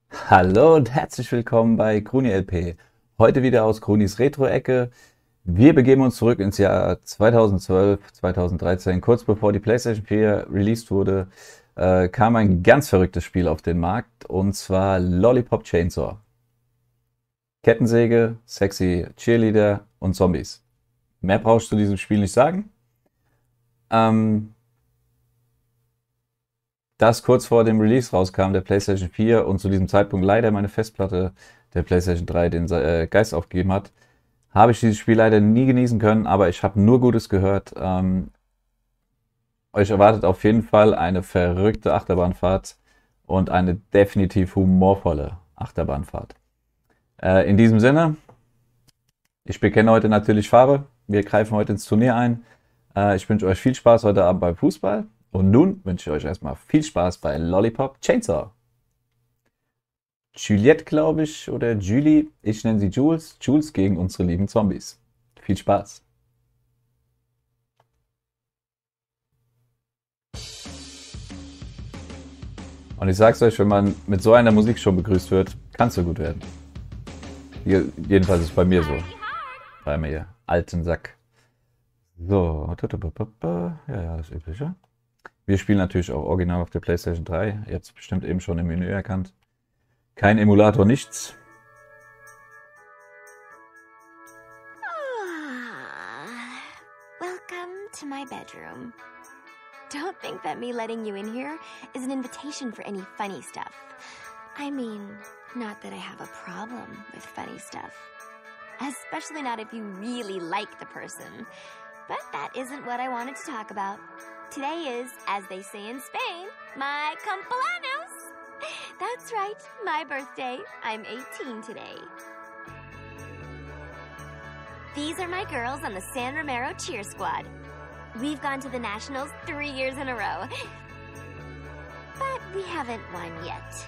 Hallo und herzlich willkommen bei Kruni LP. Heute wieder aus Krunis Retro-Ecke. Wir begeben uns zurück ins Jahr 2012, 2013. Kurz bevor die PlayStation 4 released wurde, kam ein ganz verrücktes Spiel auf den Markt, und zwar Lollipop Chainsaw. Kettensäge, sexy Cheerleader und Zombies. Mehr brauchst du diesem Spiel nicht sagen. Das kurz vor dem Release rauskam, der PlayStation 4, und zu diesem Zeitpunkt leider meine Festplatte der PlayStation 3 den Geist aufgegeben hat, habe ich dieses Spiel leider nie genießen können, aber ich habe nur Gutes gehört. Euch erwartet auf jeden Fall eine verrückte Achterbahnfahrt und eine definitiv humorvolle Achterbahnfahrt. In diesem Sinne, ich bekenne heute natürlich Farbe. Wir greifen heute ins Turnier ein. Ich wünsche euch viel Spaß heute Abend beim Fußball. Und nun wünsche ich euch erstmal viel Spaß bei Lollipop Chainsaw. Juliette, glaube ich, oder Julie. Ich nenne sie Jules. Jules gegen unsere lieben Zombies. Viel Spaß. Und ich sag's euch, wenn man mit so einer Musik schon begrüßt wird, kann es so gut werden. Jedenfalls ist es bei mir so. Bei mir, alten Sack. So, ja, das Übliche. Wir spielen natürlich auch original auf der PlayStation 3. Ihr habt es bestimmt eben schon im Menü erkannt. Kein Emulator, nichts. Welcome to my bedroom. Don't think that me letting you in here is an invitation for any funny stuff. I mean, not that I have a problem with funny stuff. Especially not if you really like the person. But that isn't what I wanted to talk about. Today is, as they say in Spain, my cumpleaños. That's right, my birthday. I'm 18 today. These are my girls on the San Romero cheer squad. We've gone to the Nationals 3 years in a row. But we haven't won yet.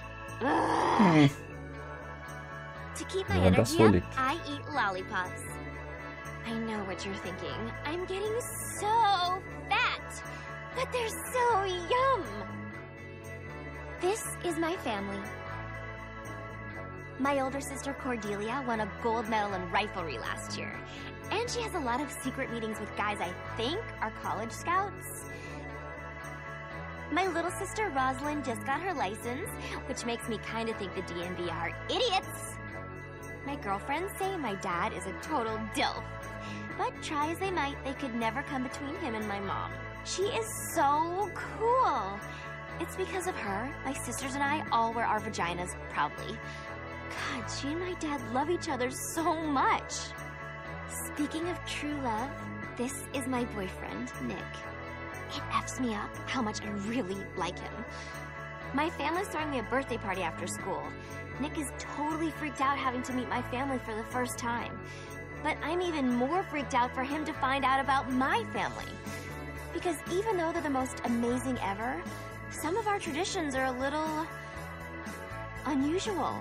To keep my energy up, I eat lollipops. I know what you're thinking. I'm getting so fat. But they're so yum! This is my family. My older sister Cordelia won a gold medal in riflery last year. And she has a lot of secret meetings with guys I think are college scouts. My little sister Rosalind just got her license, which makes me kind of think the DMV are idiots. My girlfriends say my dad is a total dilf. But try as they might, they could never come between him and my mom. She is so cool. It's because of her, my sisters and I all wear our vaginas proudly. God, she and my dad love each other so much. Speaking of true love, this is my boyfriend, Nick. It F's me up how much I really like him. My family's throwing me a birthday party after school. Nick is totally freaked out having to meet my family for the first time. But I'm even more freaked out for him to find out about my family. Because even though they're the most amazing ever, some of our traditions are a little unusual.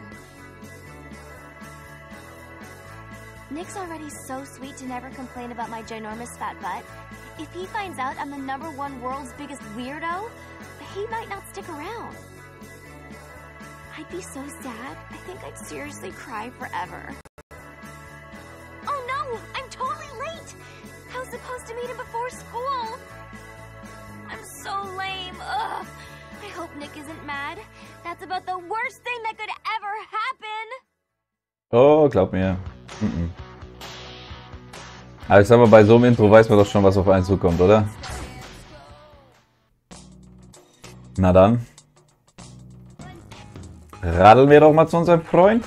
Nick's already so sweet to never complain about my ginormous fat butt. If he finds out I'm the #1 world's biggest weirdo, he might not stick around. I'd be so sad. I think I'd seriously cry forever. Oh no! I'm totally late! I was supposed to meet him before school. I'm so lame. Ugh. I hope Nick isn't mad. That's about the worst thing that could ever happen. Oh, glaub mir. Aber ich sag mal, bei so einem Intro weiß man doch schon, was auf einen zukommt, oder? Na dann. Radeln wir doch mal zu unserem Freund.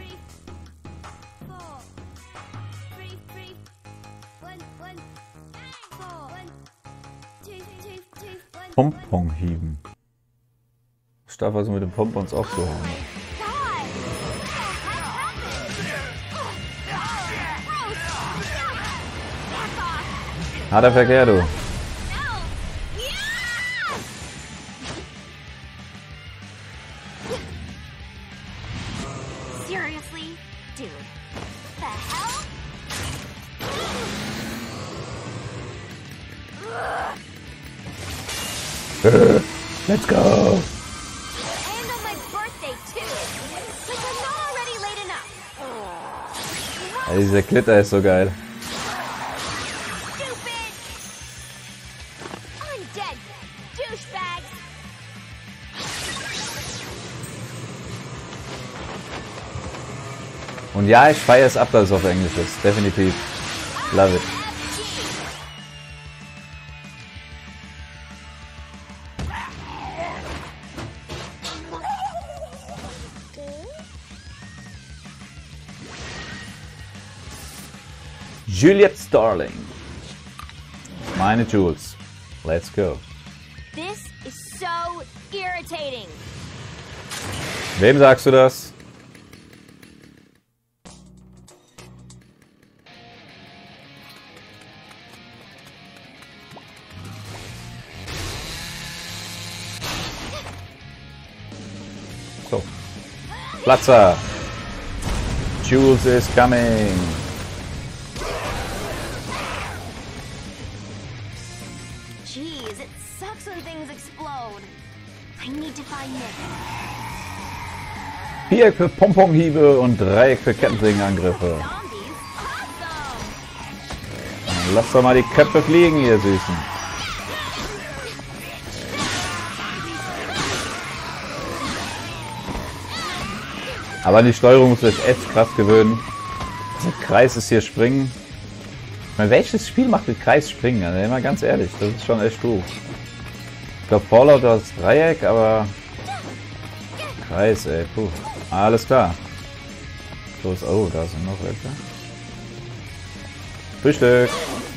Pompon hieben. Ich darf also mit den Pompons auch so hauen. Harter Verkehr, du. Seriously? Dude. The hell? Let's go. And on my birthday, too. Ja, dieser Glitter ist so geil. Und ja, ich feiere es ab, dass es auf Englisch ist. Definitiv. Love it. Juliet Starling. Meine Jules. Let's go. This is so irritating. Wem sagst du das? So. Platzer. Jules is coming. Jeez, it sucks when things explode. I need to find Nick. Viereck für Pomponhiebe und Dreieck für Kettensägenangriffe. Zombies? Awesome! Dann lasst doch mal die Köpfe fliegen, ihr Süßen. Aber die Steuerung muss sich echt krass gewöhnen. Der Kreis ist hier springen. Ich meine, welches Spiel macht mit Kreis springen? Also immer ganz ehrlich, das ist schon echt doof. Ich glaube Fallout das Dreieck, aber Kreis, ey, puh. Alles klar. So ist, oh, da sind noch welche. Frühstück.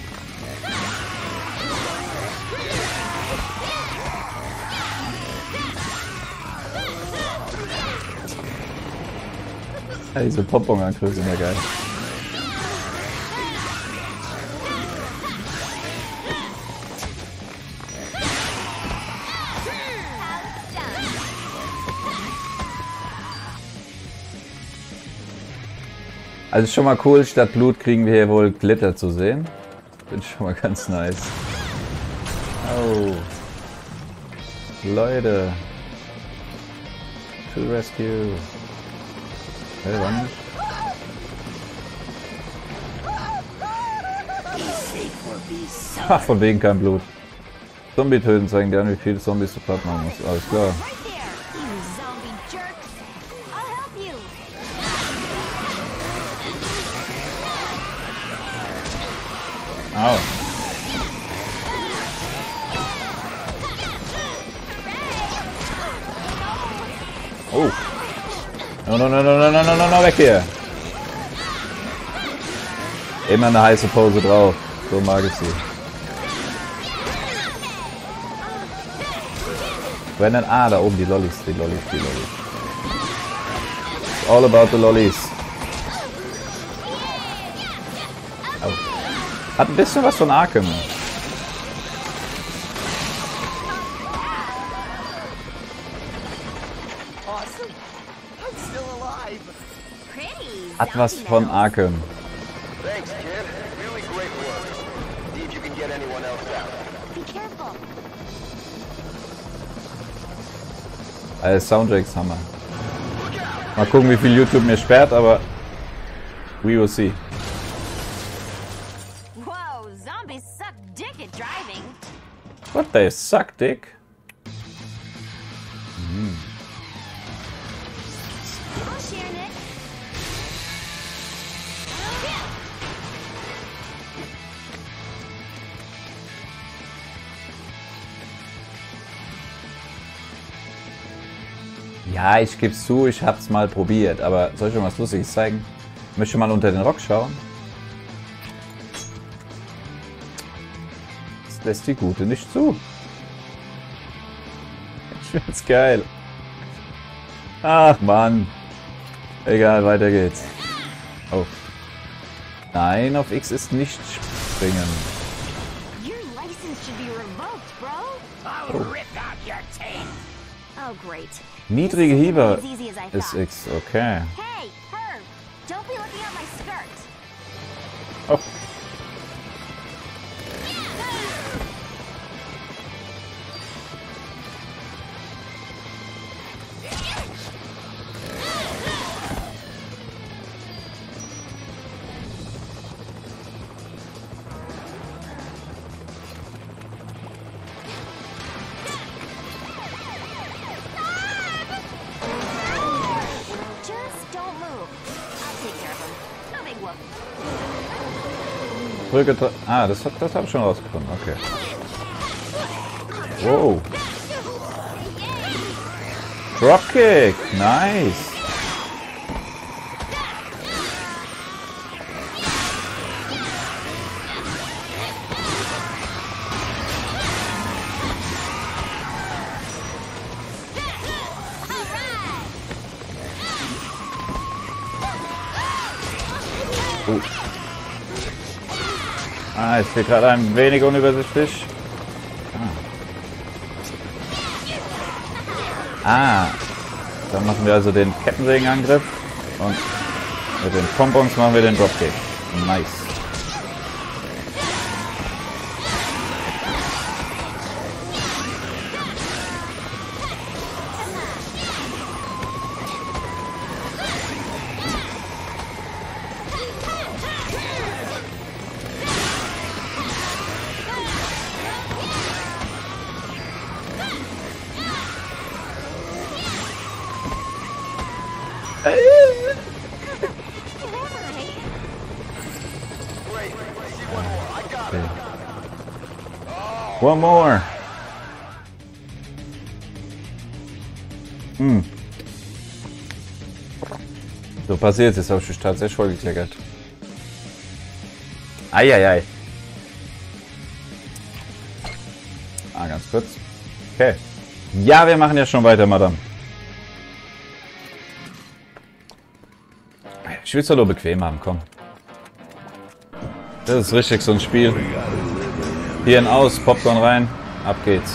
Ja, diese Pompon-Angriffe sind ja geil. Also schon mal cool, statt Blut kriegen wir hier wohl Glitter zu sehen. Bin schon mal ganz nice. Oh. Leute. To the rescue. Hey, wann? Ha, von wegen kein Blut. Zombie töten zeigen dir an, wie viele Zombies du platt machen musst. Alles klar. Au. Oh. No, no, no, no, no, no, no, no, no, weg hier. Immer eine heiße Pose drauf. So mag ich sie. Brandon, ah, da oben die Lollis, die Lollis, die Lollis. It's all about the Lollis. Oh. Hat ein bisschen was von Arkham. Hat was von Arkham. Als Soundtracks Hammer. Mal gucken, wie viel YouTube mir sperrt, aber we will see. Whoa, zombies suck dick at driving. What, they suck dick? I'll share, Nick. Ja, ich geb's zu, ich hab's mal probiert, aber soll ich euch was Lustiges zeigen? Ich möchte mal unter den Rock schauen. Das lässt die Gute nicht zu. Ich find's geil. Ach Mann. Egal, weiter geht's. Oh. Nein, auf X ist nicht springen. Your license should be revoked, bro. Oh. Oh, great. Niedrige Hiebe As easy as I ist thought. X, okay. Hey, Herb, don't be looking at my skirt. Oh. Drücke... Ah, das habe ich schon rausgefunden. Okay. Wow. Dropkick. Nice. Ah, ist hier gerade ein wenig unübersichtlich. Ah, dann machen wir also den Kettensägenangriff und mit den Pompons machen wir den Dropkick. Nice. One more. So passiert es, habe ich mich tatsächlich voll gekleckert. Eieiei. Ah, ganz kurz. Okay. Ja, wir machen ja schon weiter, Madame. Ich will es doch nur bequem haben, komm. Das ist richtig so ein Spiel. Hirn aus, Popcorn rein, ab geht's.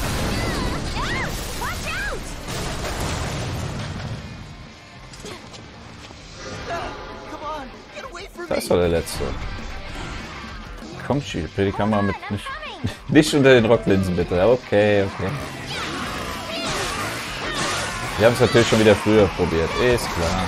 Das ist doch der letzte. Komm, schieb die Kamera mit nicht unter den Rocklinsen, bitte. Okay, okay. Wir haben es natürlich schon wieder früher probiert, ist klar.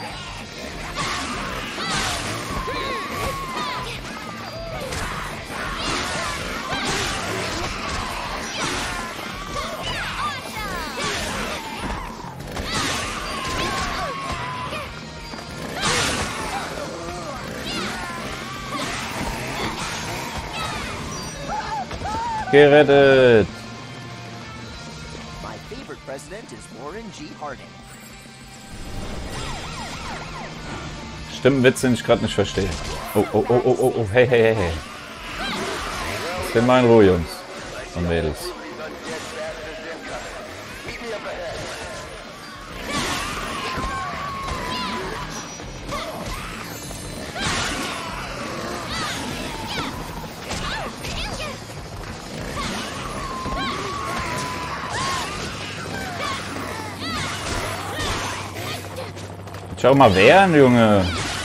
Gerettet! My favorite president is Warren G. Harding. Stimmt, Witz, den ich gerade nicht verstehe. Oh, oh, oh, oh, oh, oh, hey, hey, hey, hey. Lass mal in Ruhe, Jungs und Mädels. Schau mal wehren, Junge.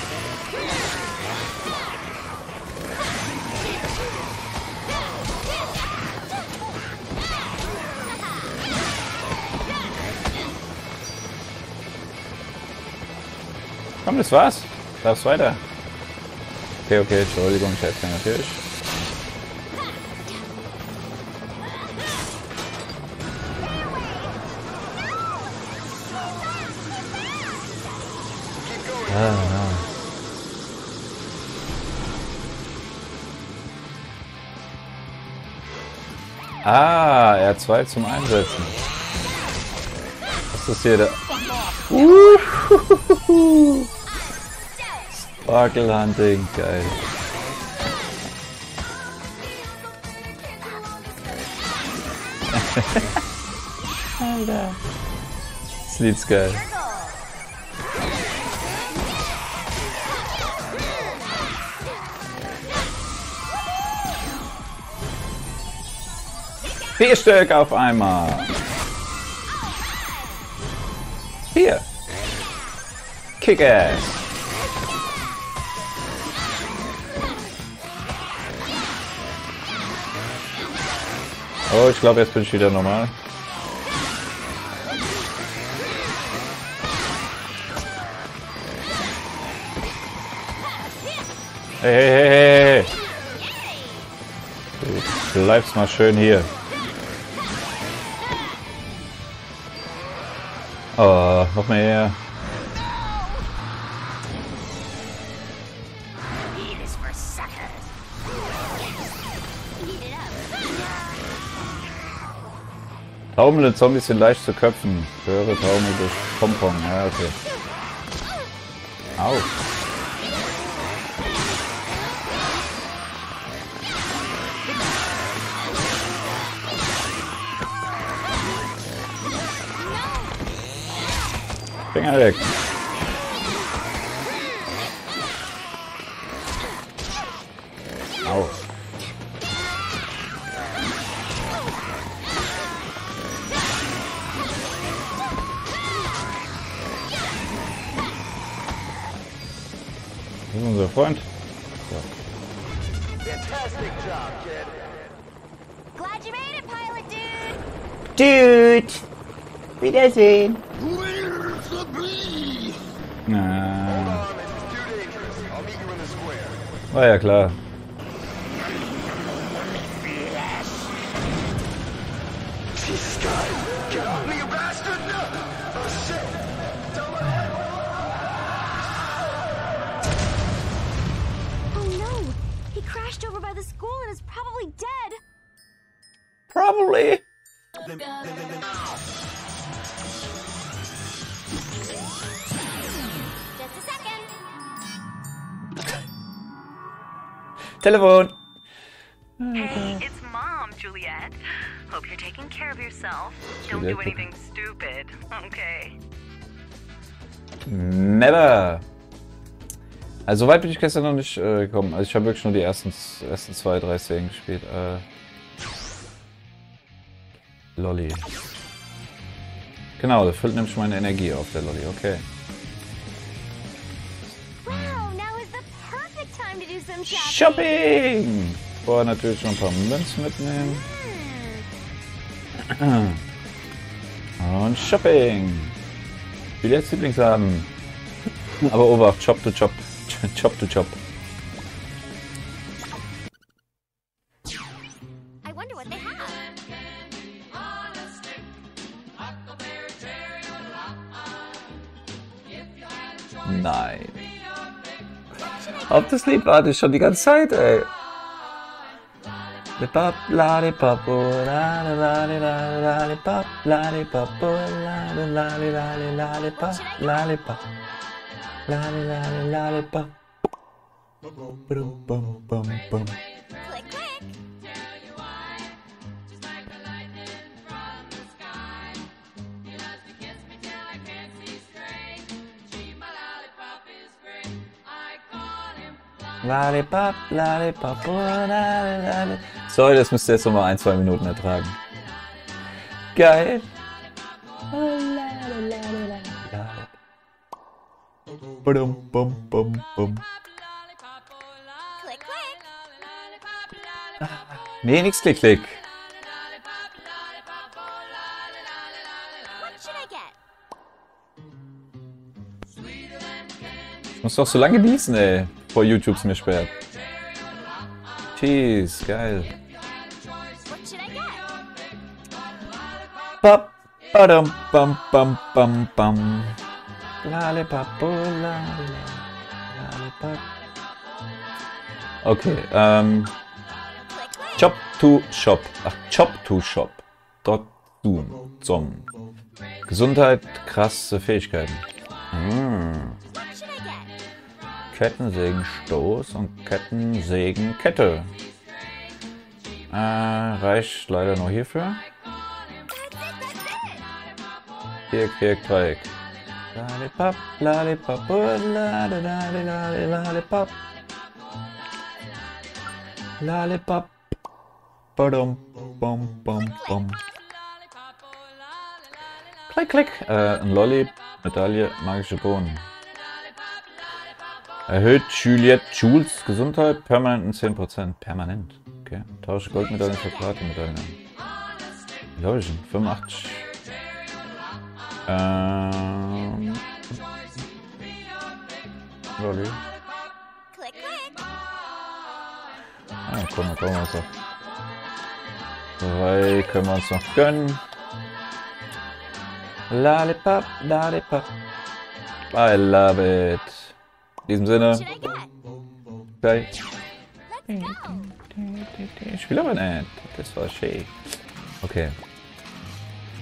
Komm, das war's. Darf's weiter. Okay, okay, Entschuldigung, ich helfe dir natürlich. Ah, R2 zum Einsetzen. Was ist hier der? Sparkle Hunting, geil. Alter. Das Lied ist geil. Vier Stück auf einmal. Hier. Kick-Ass. Oh, ich glaube, jetzt bin ich wieder normal. Hey, hey, hey, hey. Du bleibst mal schön hier. Oh, noch mehr. Taumelnde Zombies sind leicht zu köpfen. Höhere Taumel durch Pompon. Ja, okay. Au. Finger weg. Au. Das ist unser Freund. So. Fantastic job, kid. Glad you made it, pilot dude. Dude! Wiedersehen! Na, It's too dangerous. I'll meet you in the square. war ja klar. Jesus, guys. Get off me, you bastard! No! Oh, shit! Oh no! He crashed over by the school and is probably dead. Probably. Just a second. Telefon. Hey, it's Mom, Juliet. Hope you're taking care of yourself. Don't do Juliet. anything stupid, okay? Never. Also soweit bin ich gestern noch nicht gekommen. Also ich habe wirklich nur die ersten 2, 3 Szenen gespielt. Lolli. Genau, das füllt nämlich meine Energie auf, der Lolli. Okay. Wow, now is the perfect time to do some shopping. Shopping! Vorher natürlich noch ein paar Münzen mitnehmen. Und Shopping! Juliets Lieblingsladen. Aber Obacht, Chop to Chop. Chop to Chop. I wonder what they have. Nein. Auf das Lied warte ich schon die ganze Zeit, ey. Lollipop, lollipop, lollipop, lollipop, lollipop, lollipop, lollipop. Click, click. Lollipop, lollipop, lollipop. Sorry, das müsst ihr jetzt noch mal 1, 2 Minuten ertragen. Geil. Bum, bum, bum, bum. Click, click. Nee, nix klick, klick. What should I get? Ich muss doch so lange genießen, ey, bevor YouTube's mir sperrt. Cheese, geil. What should I get? Bap, badam, bam, bam, bam, bam. Lollipop, lollipop. Okay, Click, click. Chop to Shop. Ach, Chop to Shop. Dort tun. Zum. Gesundheit, krasse Fähigkeiten. What should I get? Kettensägenstoß und Kettensägenkette. Reicht leider nur hierfür. That's it. Viereck, Dreieck. Lollipop, lollipop, lollipop. Lollipop. Badum, bum, bum, bum. Klick, klick. Ein Lolli, Medaille, magische Bohnen. Erhöht Jules Gesundheit permanent um 10%. Permanent. Okay. Tausche Goldmedaillen für Platinmedaillen. Wie glaube ich denn? 85. Lolli. Click, click. Komm, wir uns noch. 3 können wir uns noch gönnen. Lollipop, lollipop. I love it. In diesem Sinne, Should I get? gleich. Let's go. Ich will aber nicht. Das war schön. Okay.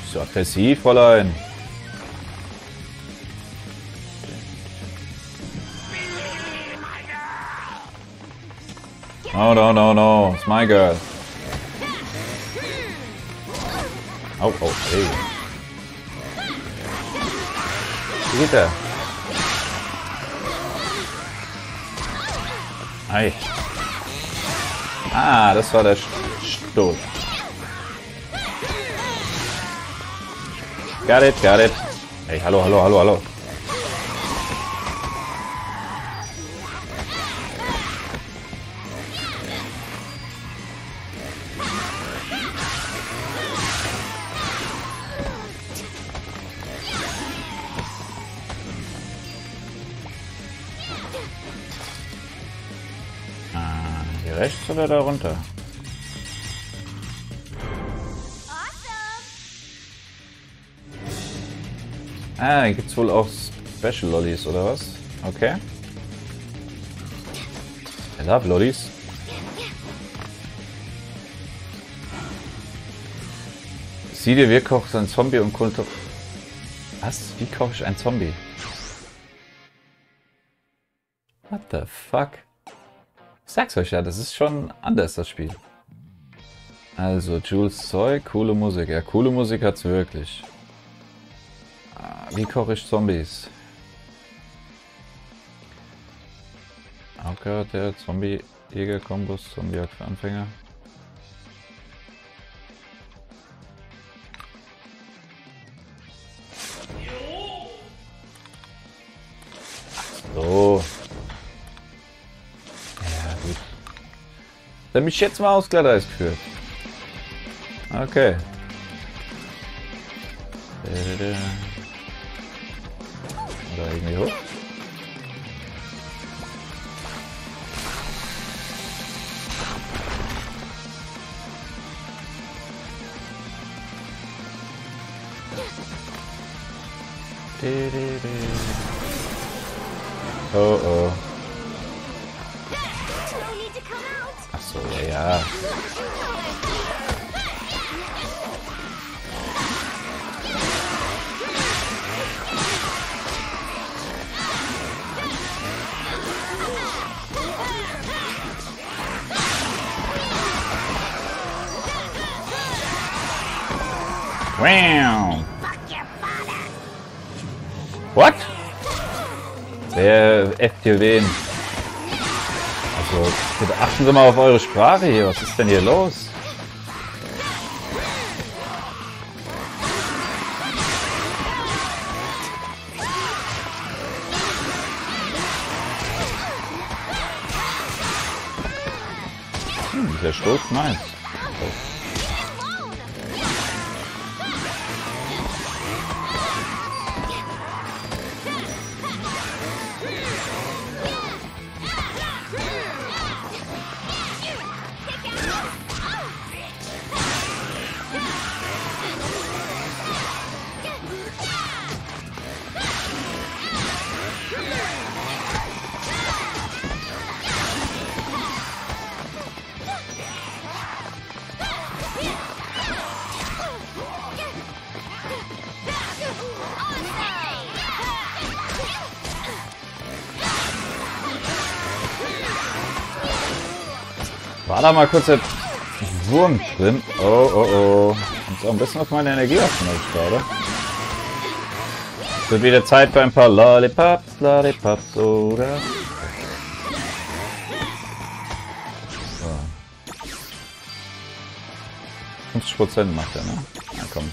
Nicht so aggressiv, Fräulein. No, no, no, no. It's my girl. Oh, oh, hey. Wie geht der? Ei. Ah, das war der Stoß. Got it, got it. Hey, hallo, hallo, hallo, hallo. Hier rechts oder da runter? Ah, hier gibt's wohl auch Special Lollis oder was? Okay. I love Lollis. Sieh dir, wie kochst ein Zombie und Kultur. Was? Wie koche ich ein Zombie? What the fuck? Ich sag's euch ja, das ist schon anders, das Spiel. Also, Jules Zeug, coole Musik. Ja, coole Musik hat's wirklich. Wie koche ich Zombies? Okay, der Zombie-Jäger-Kombos, Zombie-Jagd für Anfänger. Ach so. Ja, gut. Der mich jetzt mal aus Glatteis geführt. Okay. Oder irgendwie hoch. Oh oh. Ach so, ja. Wow. What? Wer äfft hier wen? Also, bitte achten Sie mal auf eure Sprache hier. Was ist denn hier los? Der Stoß, nice. War da mal kurz der Wurm drin? Oh, oh, oh. Kommt auch ein bisschen auf meine Energie auf, gerade. Wird wieder Zeit für ein paar Lollipops, Lollipops, oder? So. 50% macht er, ne? Na komm.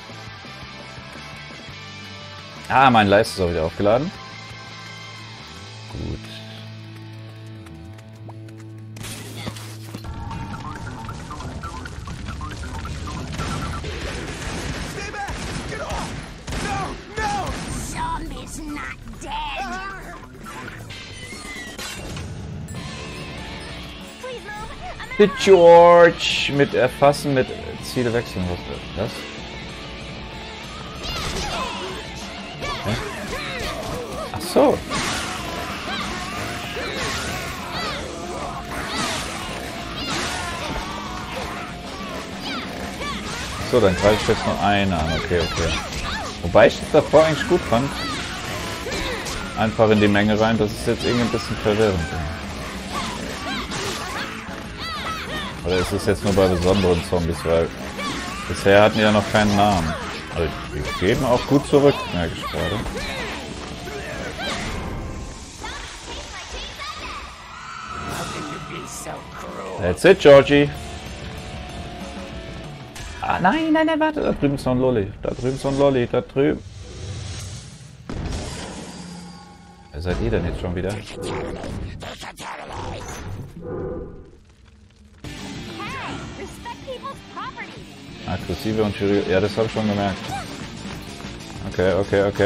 Ah, mein Leist ist auch wieder aufgeladen. Gut. The George mit Erfassen, mit Ziele wechseln. Was? Hä? Ach so. Achso, dann greife ich jetzt nur eine an. Okay, okay. Wobei ich das davor eigentlich gut fand. Einfach in die Menge rein, das ist jetzt irgendwie ein bisschen verwirrend. Oder ist es jetzt nur bei besonderen Zombies, weil bisher hatten die ja noch keinen Namen. Also die geben auch gut zurück, merke ich gerade. That's it, Georgie. Ah, nein, nein, nein, warte. Da drüben ist noch ein Lolli. Da drüben ist noch ein Lolli. Da drüben. Wer seid ihr denn jetzt schon wieder? Aggressive und schwierige. Ja, das habe ich schon gemerkt. Okay, okay, okay.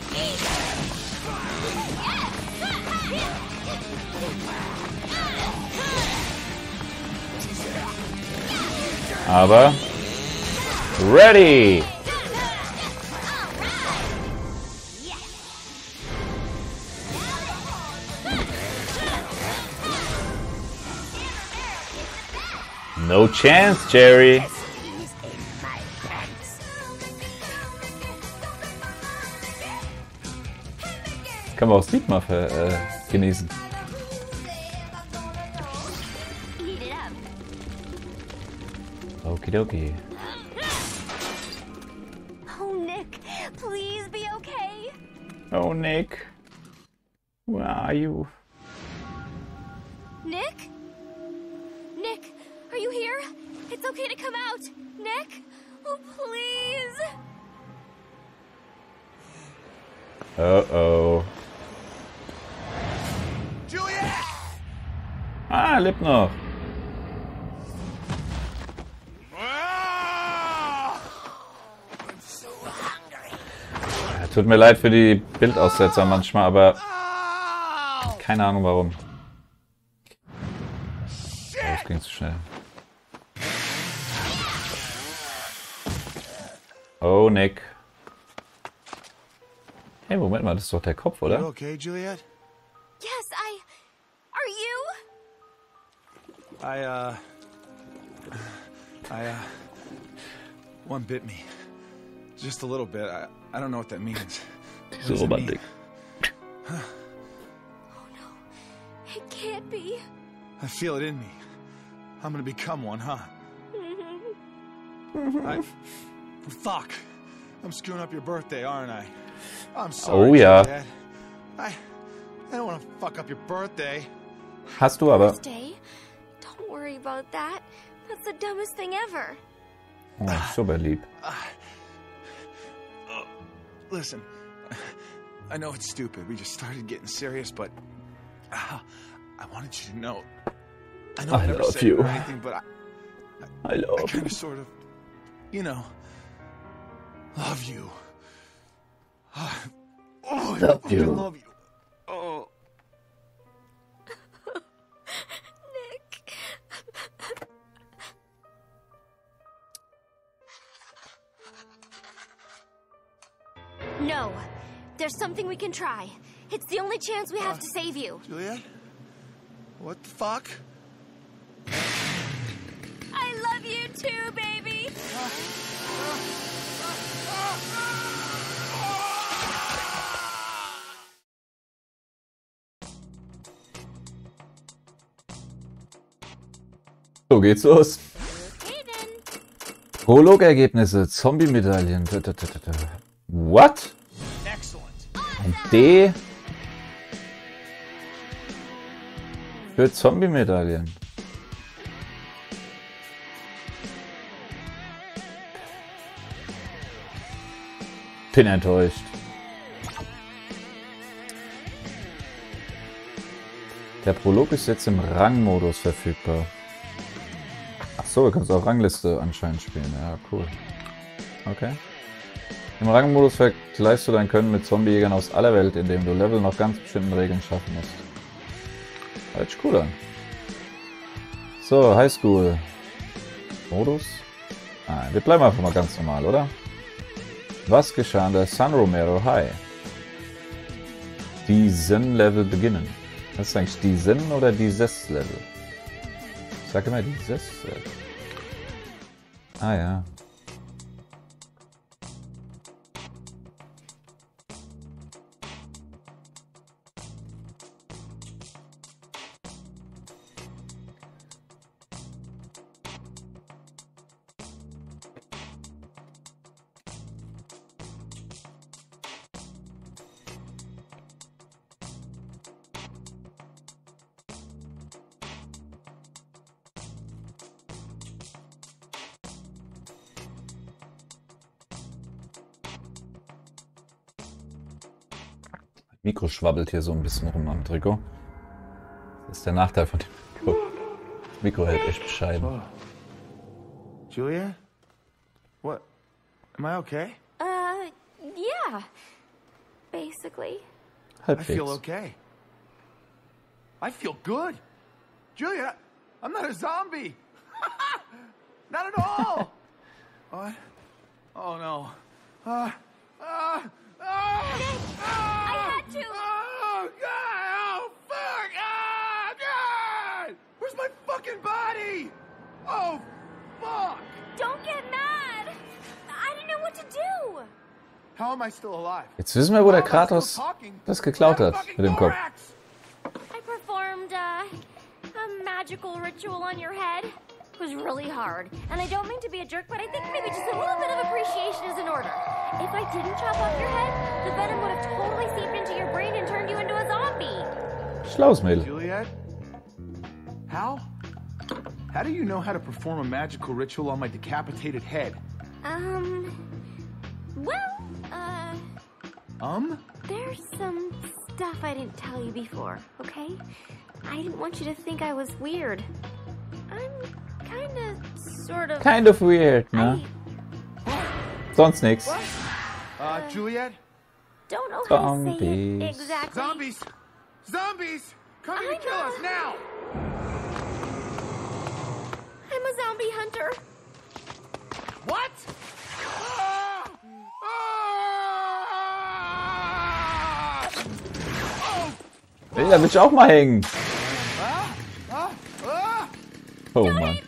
Aber ready! No chance, Jerry. Kann man auch das Lied mal genießen. Okidoki. Oh, Nick, please be okay. Oh, Nick. Where are you? Nick? Nick, are you here? It's okay to come out. Nick? Oh, please. Uh-oh. Juliet! Ah, lebt noch. Ja, tut mir leid für die Bildaussetzer manchmal, aber keine Ahnung warum. Das ging zu schnell. Oh, Nick. Hey, Moment mal, das ist doch der Kopf, oder? You okay, Juliet? Yes, Are you? One bit me. Just a little bit. I don't know what that means. So romantic. Oh no. It can't be. I feel it in me. I'm gonna become one, huh? Fuck. I'm screwing up your birthday, aren't I? I'm sorry. Oh ja. Juliet. I don't want to fuck up your birthday. Hast du aber. Birthday? Don't worry about that. That's the dumbest thing ever. Oh, super lieb. Listen, I know it's stupid. We just started getting serious, but I wanted you to know. I know I never love said you. it or anything, but I I love kind you. of, sort of, you know, love you. Oh, Love I you. love you. Oh. Nick. No. There's something we can try. It's the only chance we have to save you. Juliet? What the fuck? I love you too, baby. So geht's los. Okay then. Prolog-Ergebnisse, Zombie-Medaillen. What? Excellent. Ein D für Zombie-Medaillen. Bin enttäuscht. Der Prolog ist jetzt im Rangmodus verfügbar. Achso, du kannst auch Rangliste anscheinend spielen. Ja, cool. Okay. Im Rangmodus vergleichst du dein Können mit Zombiejägern aus aller Welt, indem du Level nach ganz bestimmten Regeln schaffen musst. Hört sich cool an. So, Highschool. Modus? Nein, wir bleiben einfach mal ganz normal, oder? Was geschah an der San Romero High? Die Zen-Level beginnen. Das ist eigentlich die Zen oder die Zess-Level? Ich sage immer die Zess-Level. Ah ja. Mikro schwabbelt hier so ein bisschen rum am Trikot. Das ist der Nachteil von dem Mikro. Das Mikro hält echt bescheiden. Oh. Juliet? What? Am I okay? Yeah. Basically. I Halbwegs. feel okay. I feel good. Julia, I'm not a zombie. Not at all. What? Oh no. I had to. Oh God! Oh fuck! Oh God! Where's my fucking body? Oh fuck! Don't get mad. I didn't know what to do. How am I still alive? Jetzt wissen wir, wo der How am I Kratos still talking? das geklaut hat Fucking mit dem Kopf. thorax. I performed a magical ritual on your head. It was really hard. And I don't mean to be a jerk, but I think maybe just a little bit of appreciation is in order. If I didn't chop off your head, the venom would have totally seeped into your brain and turned you into a zombie. Schlaues Mädel. Juliet? How? How do you know how to perform a magical ritual on my decapitated head? Well, there's some stuff I didn't tell you before, okay? I didn't want you to think I was weird. I'm sort of... Kind of weird, ne? Sonst nix. Juliet? Don't know how to say it Zombies. exactly. Zombies! Zombies! Come here I and kill us know. now! I'm a zombie hunter. What? Ah! Ah! Oh! Ey, da will ich auch mal hängen. Ah! Ah! Ah! Oh Mann.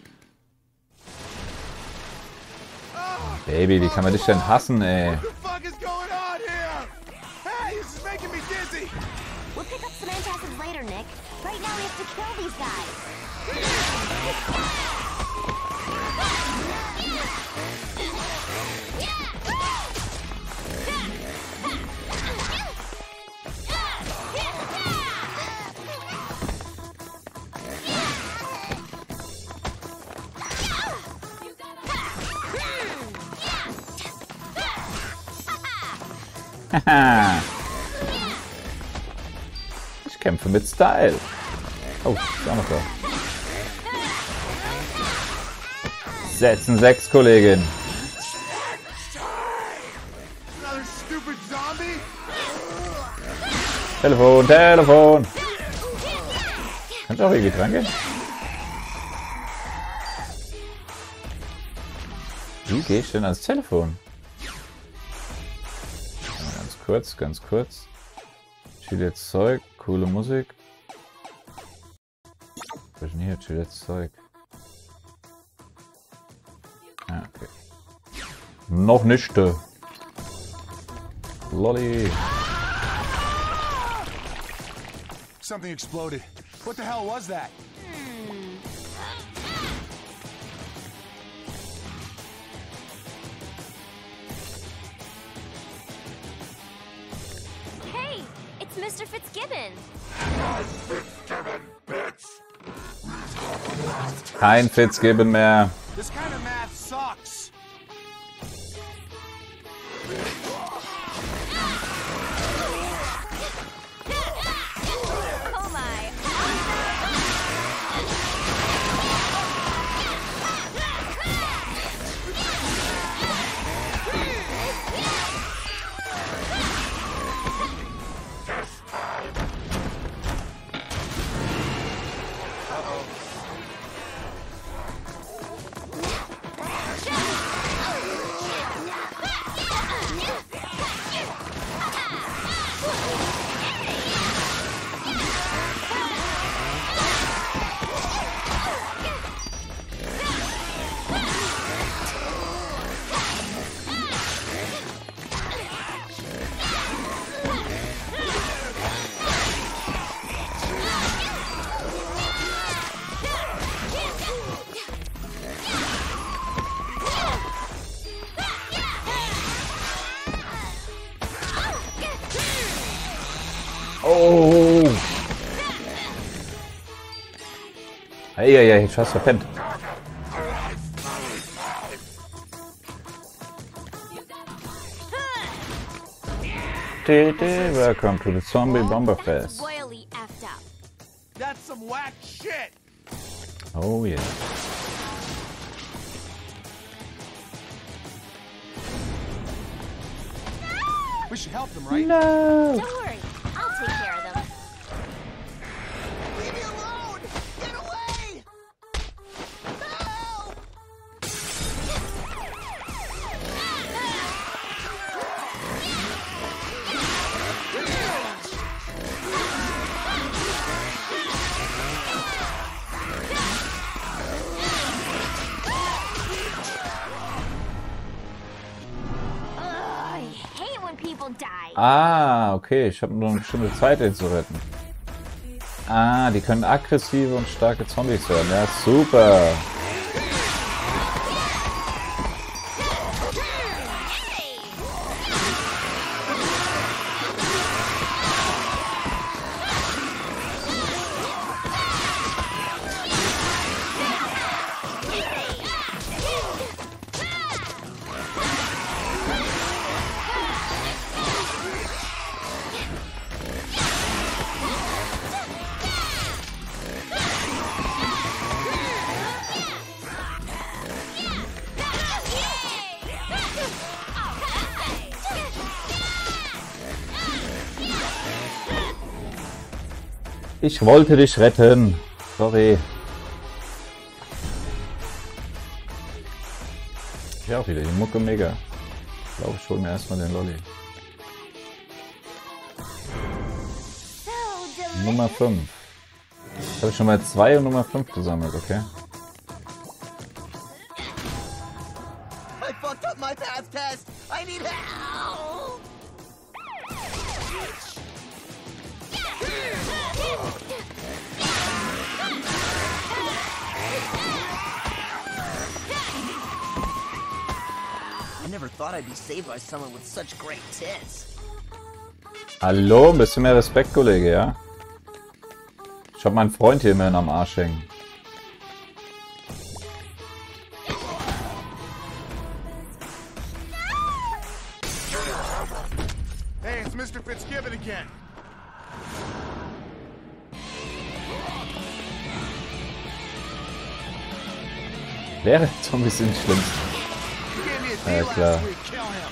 Baby, wie kann man dich denn hassen, ey? What the fuck is going on here? Hey, this is making me dizzy! We'll pick up some antacids later, Nick. Right now we have to kill these guys. Haha. Ich kämpfe mit Style. Oh, ist auch noch da. Setzen 6, Kollegin. Another stupid zombie? Telefon, Telefon. Kannst du auch irgendwie dran gehen? Wie gehe ich denn ans Telefon? Ganz kurz. Juliets Zeug, coole Musik. Was ist denn hier? Juliets Zeug. Ah, okay. Noch nicht. Lolli. Something exploded. What the hell was that? Hey, it's Mr. Fitzgibbon. Kein Fitzgibbon mehr. This kind of math sucks. Oh my. Oh. Eieiei, ich hab's verpennt. Welcome to the Zombie Bomber Fest. Royally effed up. That's some whack shit. Oh yeah. We should help them, right? No. Don't worry, I'll take care of them. Leave me alone! Get away! Help! Ugh, I hate when people die. Ah, okay. Ich habe nur eine bestimmte Zeit, den zu retten. Ah, die können aggressive und starke Zombies werden. Ja, super. Ich wollte dich retten. Sorry. Ich auch wieder. Die Mucke mega. Ich glaube, ich hole mir erstmal den Lolli. So delicious. Nummer 5. Jetzt habe ich schon mal 2 und Nummer 5 gesammelt, okay? I fucked up my path test. I need help. I never thought I'd be saved by someone with such great tits. Hallo, ein bisschen mehr Respekt, Kollege, ja? Ich habe meinen Freund hier immerhin am Arsch hängen. Hey, it's Mr. Fitzgibbon again. Leere Zombies sind schlimm. You gave me a Ja, deal klar. last week. Kill him.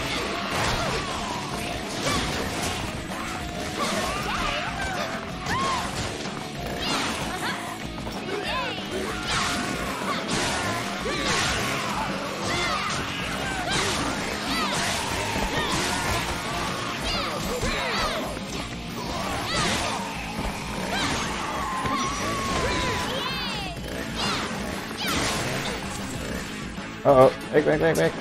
Oh, oh, weg, weg, weg, weg.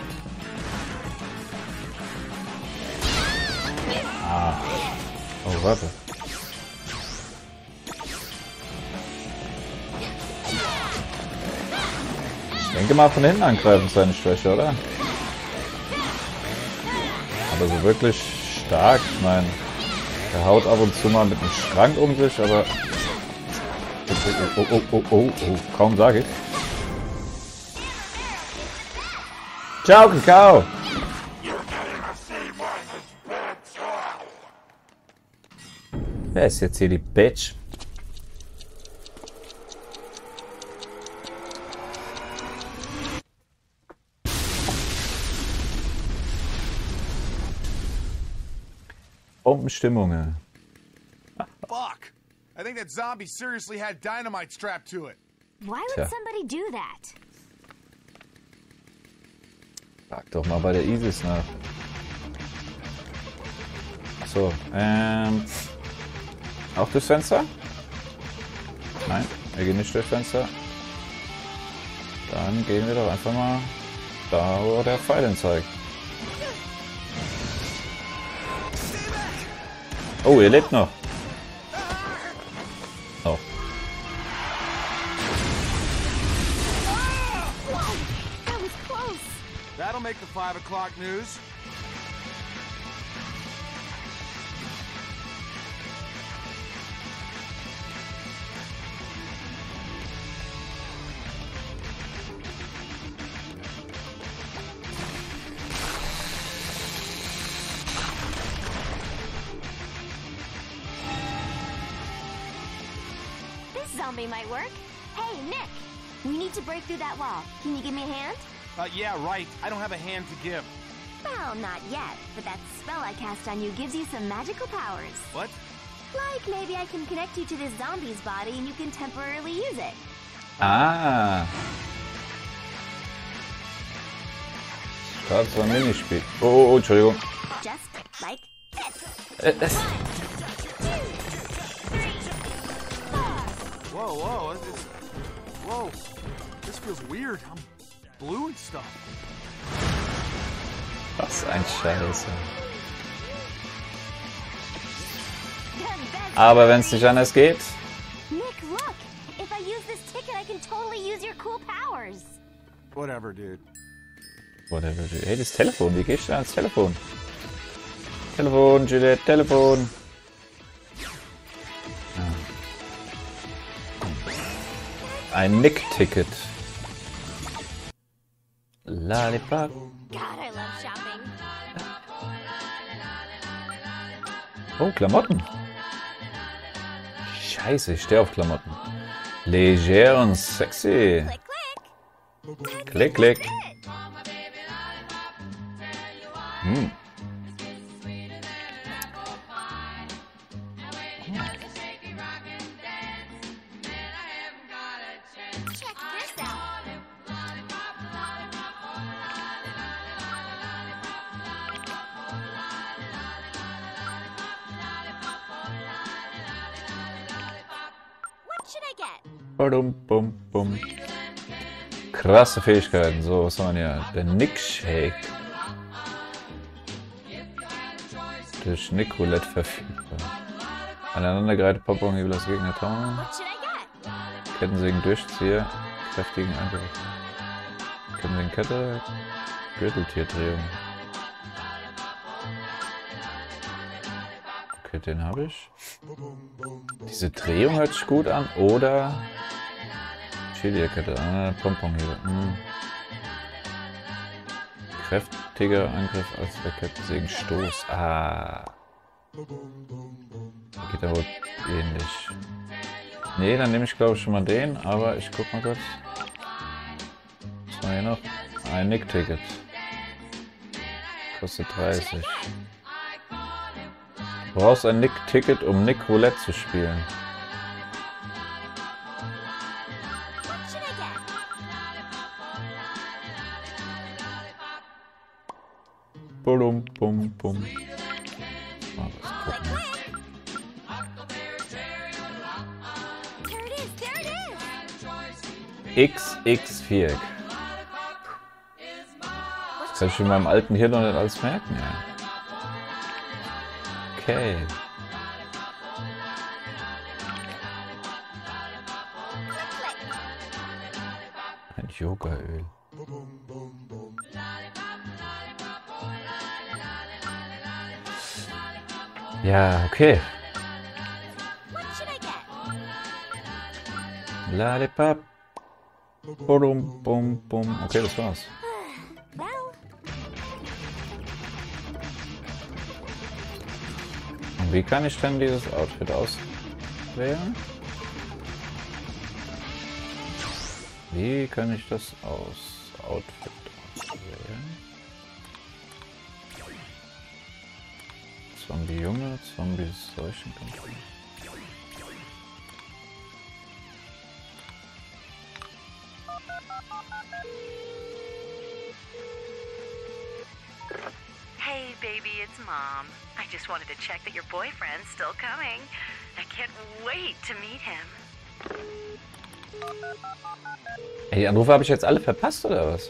Ah. Oh, warte. Ich denke mal, von hinten angreifen ist seine Schwäche, oder? Aber so wirklich stark, ich meine, er haut ab und zu mal mit einem Schrank um sich, aber... Oh, oh, oh, oh, oh, kaum sage ich. Ciao, Kakao! Wer ist jetzt hier die Bitch? Bombenstimmung. Fuck. I think that zombie seriously had dynamite strapped to it. Why would Tja. somebody do that? Frag doch mal bei der Isis nach. So, auch das Fenster? Nein, wir gehen nicht durchs Fenster. Dann gehen wir doch einfach mal da, wo der Pfeil hin zeigt. Oh, ihr lebt noch. Oh. That was close. That'll make the 5 o'clock news. zombie might work. Hey, Nick! We need to break through that wall. Can you give me a hand? Yeah, right. I don't have a hand to give. Well, not yet, but that spell I cast on you gives you some magical powers. What? Like maybe I can connect you to this zombie's body and you can temporarily use it. Ah. Start so ein Minispiel. Oh, Entschuldigung. Just like this. Whoa. Whoa. This feels weird. I'm blue and stuff. Was ein Scheiße. Aber wenn es nicht anders geht. Nick, look! If I use this ticket, I can totally use your cool powers. Whatever, dude. Whatever. Hey, das Telefon. Wie gehst du ans Telefon? Telefon, Juliette, Telefon. Ein Nick-Ticket. Lollipop. God, I love shopping. Oh, Klamotten. Scheiße, ich stehe auf Klamotten. Leger und sexy. Click, click. Klick, klick. Hm. Check this out. What should I get? Badum, bum, bum. Krasse Fähigkeiten. So, was haben wir hier? Der Nick Shake. Durch Nick Roulette verfügbar. Aneinandergereihte Popcorn-Hebel als Gegner tauen. What should I get? Kettensägen Durchzieher. Kräftigen Angriff. Kettensägen Kette. Gürteltierdrehung. Okay, den habe ich. Diese Drehung hört sich gut an. Oder Chili-Kette. Pomponhebel. Kräftiger Angriff als der Kettensägen-Stoß. Ah. Geht aber ähnlich. Nee, dann nehme ich glaube ich schon mal den, aber ich guck mal kurz. Was haben wir hier noch? Ein Nick-Ticket. Kostet 30. Du brauchst ein Nick-Ticket, um Nick Roulette zu spielen. What should I get? Bum, bum, bum. Mal was Click, gucken. click. There it is, there it is. XX4. Das kann ich in meinem alten Hirn noch nicht alles merken, ja. Okay. Ein Yogaöl. Ja, okay. What should I get? Lollipop. Bum, bum, bum. Okay, das war's. Well, Und wie kann ich denn dieses Outfit auswählen? Wie kann ich das Outfit auswählen? Zombie-Junge, Zombies-Seuchenkampagne. Hey, baby, it's Mom. I just wanted to check that your boyfriend's still coming. I can't wait to meet him. Ey, die Anrufe habe ich jetzt alle verpasst, oder was?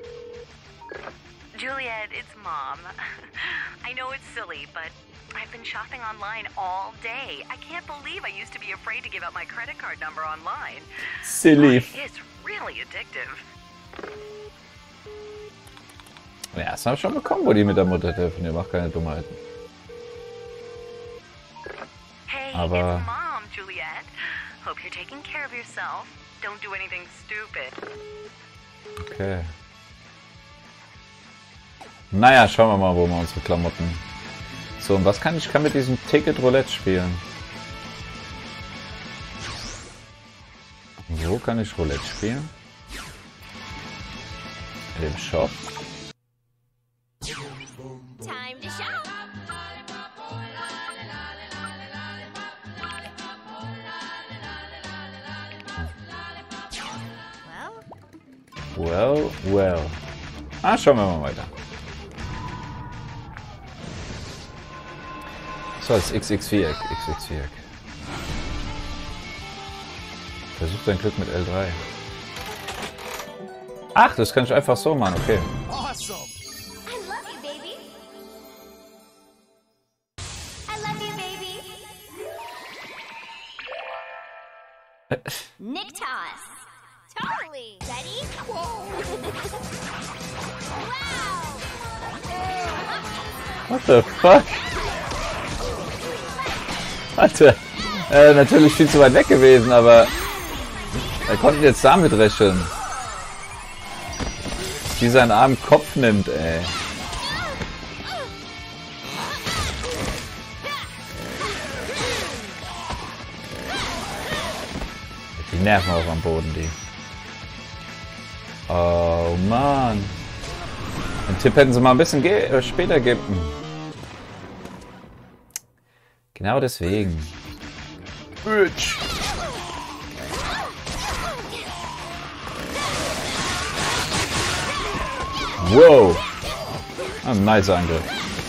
Juliet, it's Mom. I know it's silly, but I've been shopping online all day. I can't believe I used to be afraid to give out my credit card number online. Silly. It's really addictive. Ja, das habe ich schon bekommen, wo die mit der Mutter telefoniert. Macht keine Dummheiten. Hey, Aber- it's Mom, Juliet. Hope you're taking care of yourself. Don't do anything stupid. Okay. Naja, schauen wir mal, wo wir unsere Klamotten... So, und was kann ich? Ich kann mit diesem Ticket Roulette spielen. Wo kann ich Roulette spielen? In dem Shop. Time to shop. Well, well. Ah, schauen wir mal weiter. So, das XX-Viereck. XX-Viereck. Versuch dein Glück mit L3. Ach, das kann ich einfach so machen, okay. Awesome. I love you, baby. I love you, baby. Nick toss. Totally. Ready? Whoa. Wow. What the fuck? Alter. Natürlich viel zu weit weg gewesen, aber er konnte jetzt damit rechnen. Wie seinen armen Kopf nimmt, ey. Die nerven auch am Boden, die. Oh Mann. Den Tipp hätten sie mal ein bisschen später geben. Genau deswegen. Bitch. Wow. Ein nice Angriff.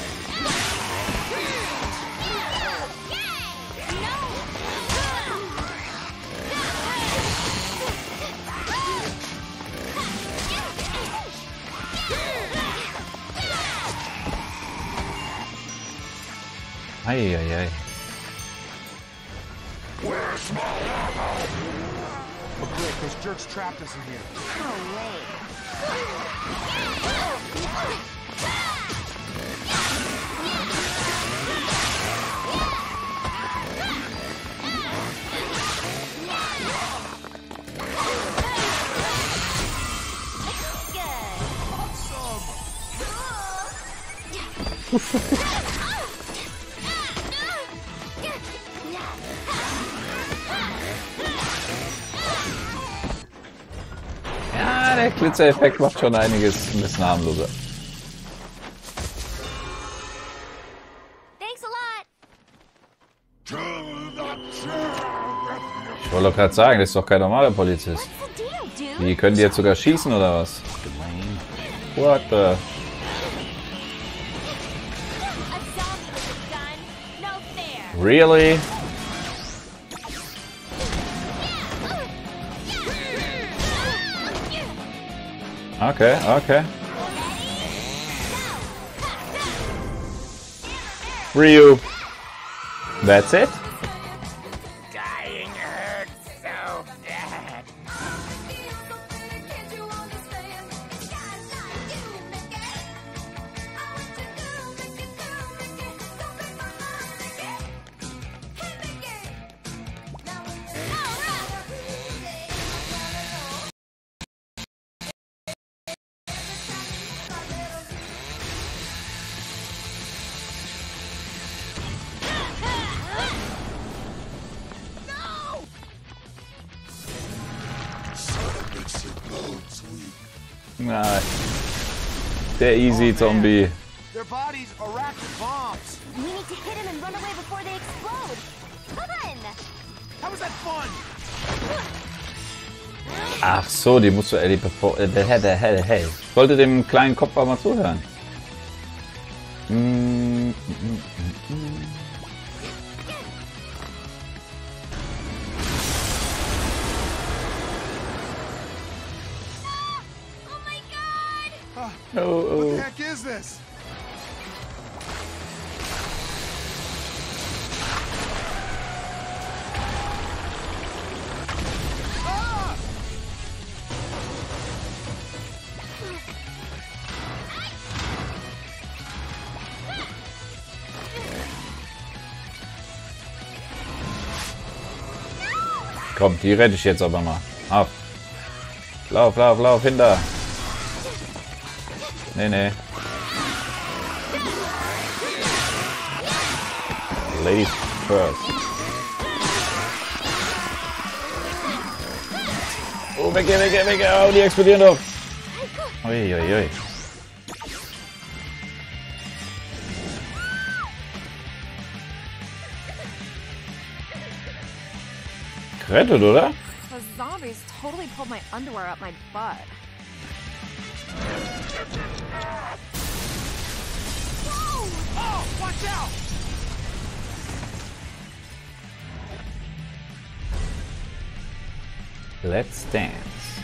Eieiei. Oh, quick, those jerks trapped us in here. No way. Ja, der Glitzereffekt macht schon einiges ein bisschen harmloser. Thanks a lot. Ich wollte doch gerade sagen, das ist doch kein normaler Polizist. What's the deal, dude? Die können die jetzt sogar schießen oder was? What the? A zombie with a gun? No fair. Really? Okay, okay. Ryu. That's it? Dying hurts so bad. Nein. Der Easy Zombie. Their bodies are racked with bombs. We need to hit him and run away before they explode. Come on. How was that fun? Ach so, die musst du Eddie bevor. Hey. Ich wollte dem kleinen Kopf mal zuhören. What Oh. the heck is this? Ah! Komm, die rette ich jetzt aber mal. Auf. Lauf, lauf, lauf, hinter. Nee. Ladies first. Oh, weg, weg, weg, weg. Oh, die explodieren doch. Uiuiui. Gerettet, oder? Those zombies totally pulled my underwear up my butt. Oh, watch out! Let's dance.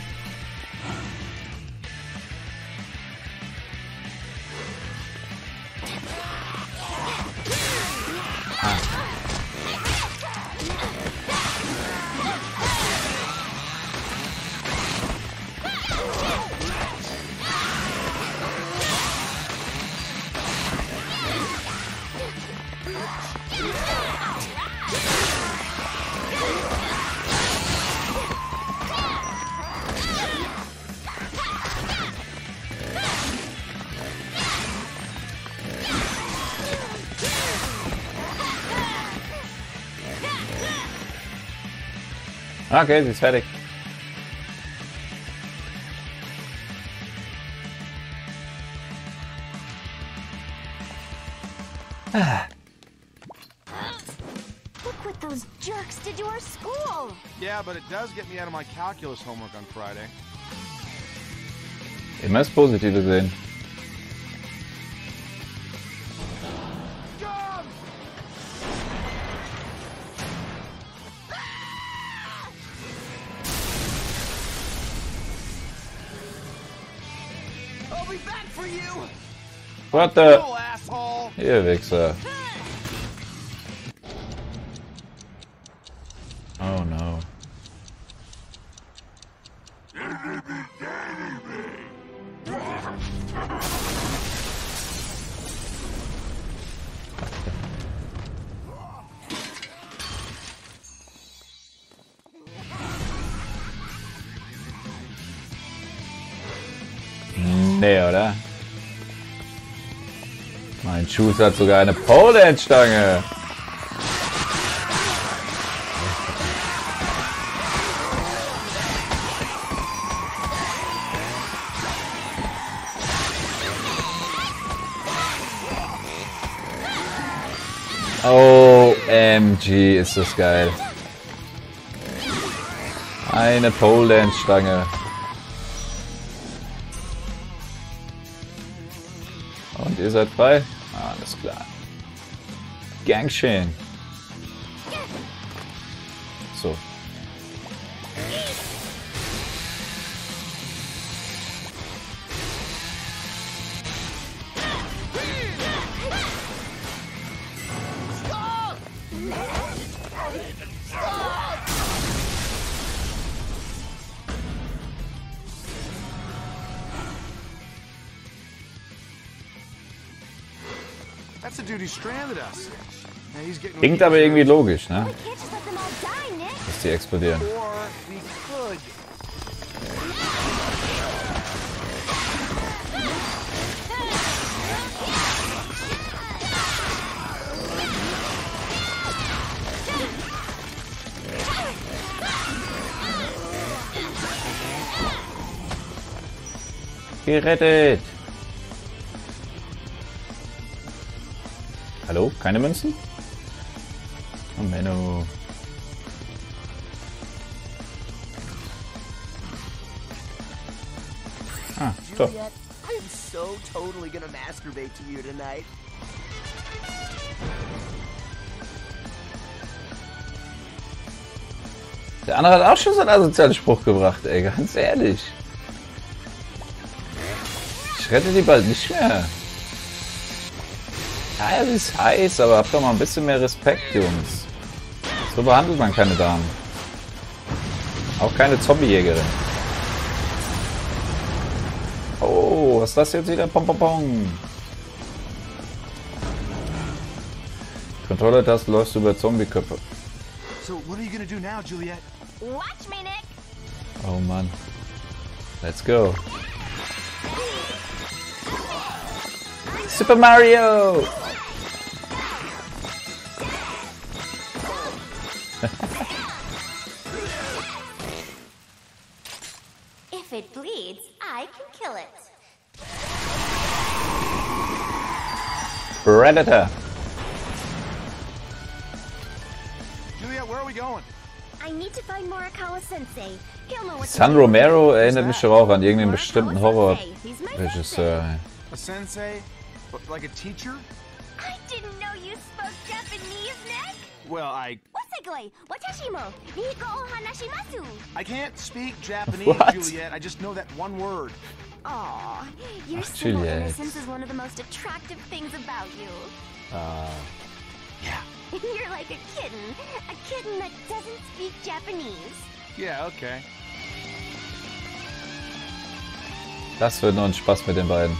Okay, sie ist fertig. Look what those jerks did to our school. Yeah, but it does get me out of my calculus homework on Friday. Immer das Positive sehen. I'll be back for you. What the? Oh, asshole! Ihr Wichser. Oh no. Nee, oder? Mein Schuss hat sogar eine Pole-Stange. OMG, ist das geil. Eine Pole-Stange. Und ihr seid frei? Alles klar. Gangschen. So. That's the dude who stranded us. Now he's getting Klingt aber irgendwie logisch, ne? We can't just let them all die, Nick. Dass die explodieren. Or we could. Gerettet! Hallo? Keine Münzen? Oh, Menno. Ah, doch. Juliet, I am so totally gonna masturbate to you tonight. Der andere hat auch schon so einen asozialen Spruch gebracht, ey, ganz ehrlich. Ich rette die bald nicht mehr. Ja, es ist heiß, aber habt doch mal ein bisschen mehr Respekt, Jungs. So behandelt man keine Damen. Auch keine Zombiejägerin. Oh, was ist das jetzt wieder? Pom pom pom. Controller-Taste läufst du über Zombie-Köpfe. So what are you gonna do now, Juliet? Watch me, Nick. Oh Mann. Let's go. Super Mario! it bleeds, I can kill it. Predator. Juliet, where are we going? I need to find Morikawa-sensei. He'll know what San Romero erinnert mich schon auch an irgendeinen bestimmten Horror-Regisseur. A sensei? Like a teacher? I didn't know you spoke Japanese, Nick. Well, I can't speak Japanese, What? Juliet. I just know that one word. Aw, your Ach, simple Juliet. innocence is one of the most attractive things about you. Yeah. You're like a kitten that doesn't speak Japanese. Yeah, okay. Das wird nur ein Spaß mit den beiden.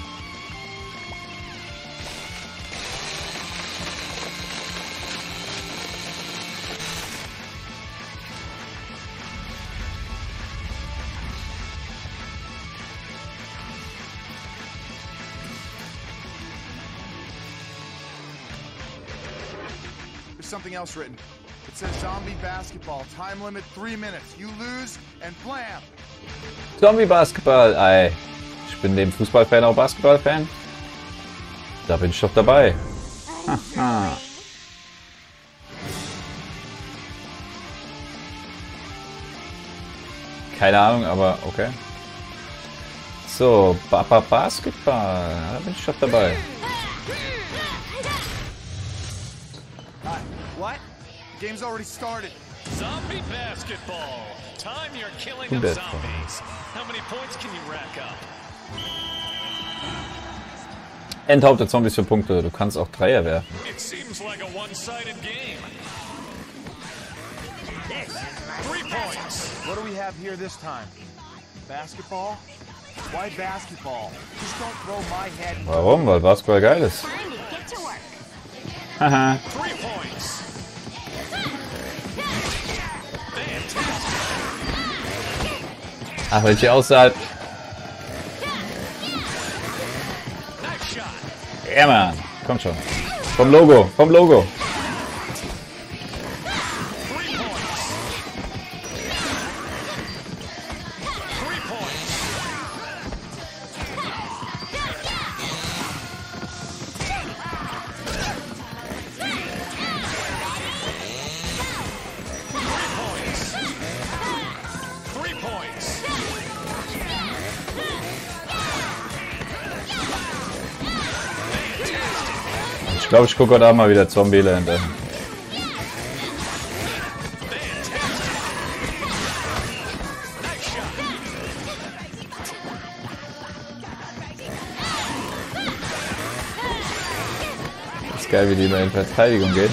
There's something else written. It says zombie basketball. Time limit 3 minutes. You lose and blam. Zombie-Basketball, ey. Ich bin neben Fußballfan auch Basketballfan. Da bin ich doch dabei. Haha. Keine Ahnung, aber okay. So, Basketball. Da bin ich doch dabei. What? Game's already started. Zombie basketball. Time you're killing Who them bet? zombies. How many points can you rack up? Enthaupte Zombies für Punkte. Du kannst auch Dreier werfen. It seems like a one-sided game. 3 points. What do we have here this time? Basketball? Why basketball? Just don't throw my head. Warum? Weil Basketball geil ist. Time to get to work. Haha. 3 points. Ach, welche Aussage. Nice shot. Ja, Mann. Kommt schon. Vom Logo. Vom Logo. 3 points. 3 points. Ich glaube, ich gucke heute Abend mal wieder Zombieland an. Ist geil, wie die immer in Verteidigung gehen.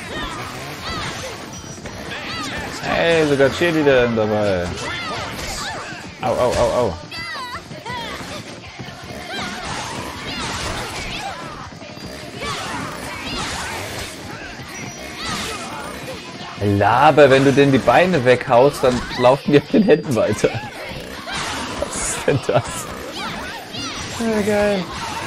Hey, sogar Cheerleader dabei. Au, au, au, au. Laber, wenn du denn die Beine weghaust, dann laufen die auf den Händen weiter. Was ist denn das? Ja, geil.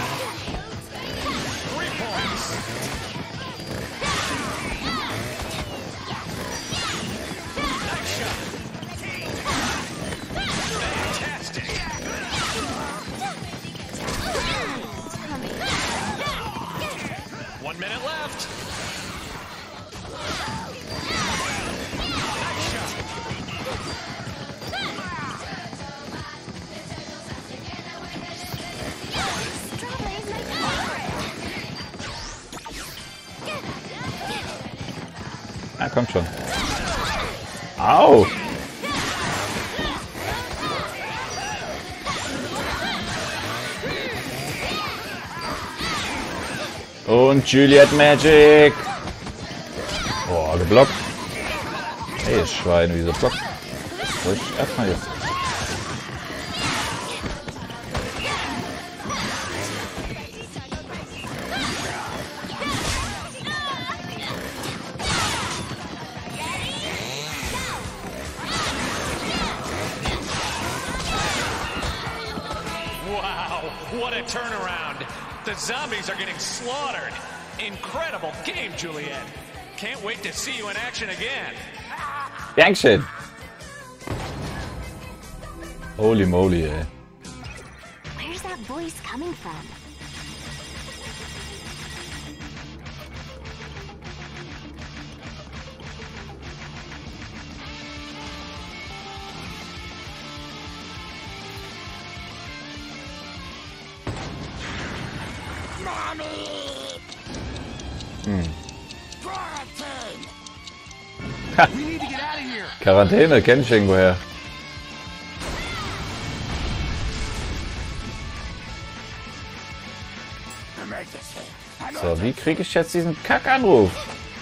Ah, kommt schon. Au! Und Juliet Magic! Boah, geblockt. Hey, Schwein, wieso blockt? Soll ich erstmal jetzt? Wow, what a turnaround. The zombies are getting slaughtered. Incredible game, Juliet. Can't wait to see you in action again. Dankeschön. Holy moly, ey. Where's that voice coming from? We need to get out of here. Quarantäne, kenn ich irgendwoher. So, wie kriege ich jetzt diesen Kackanruf?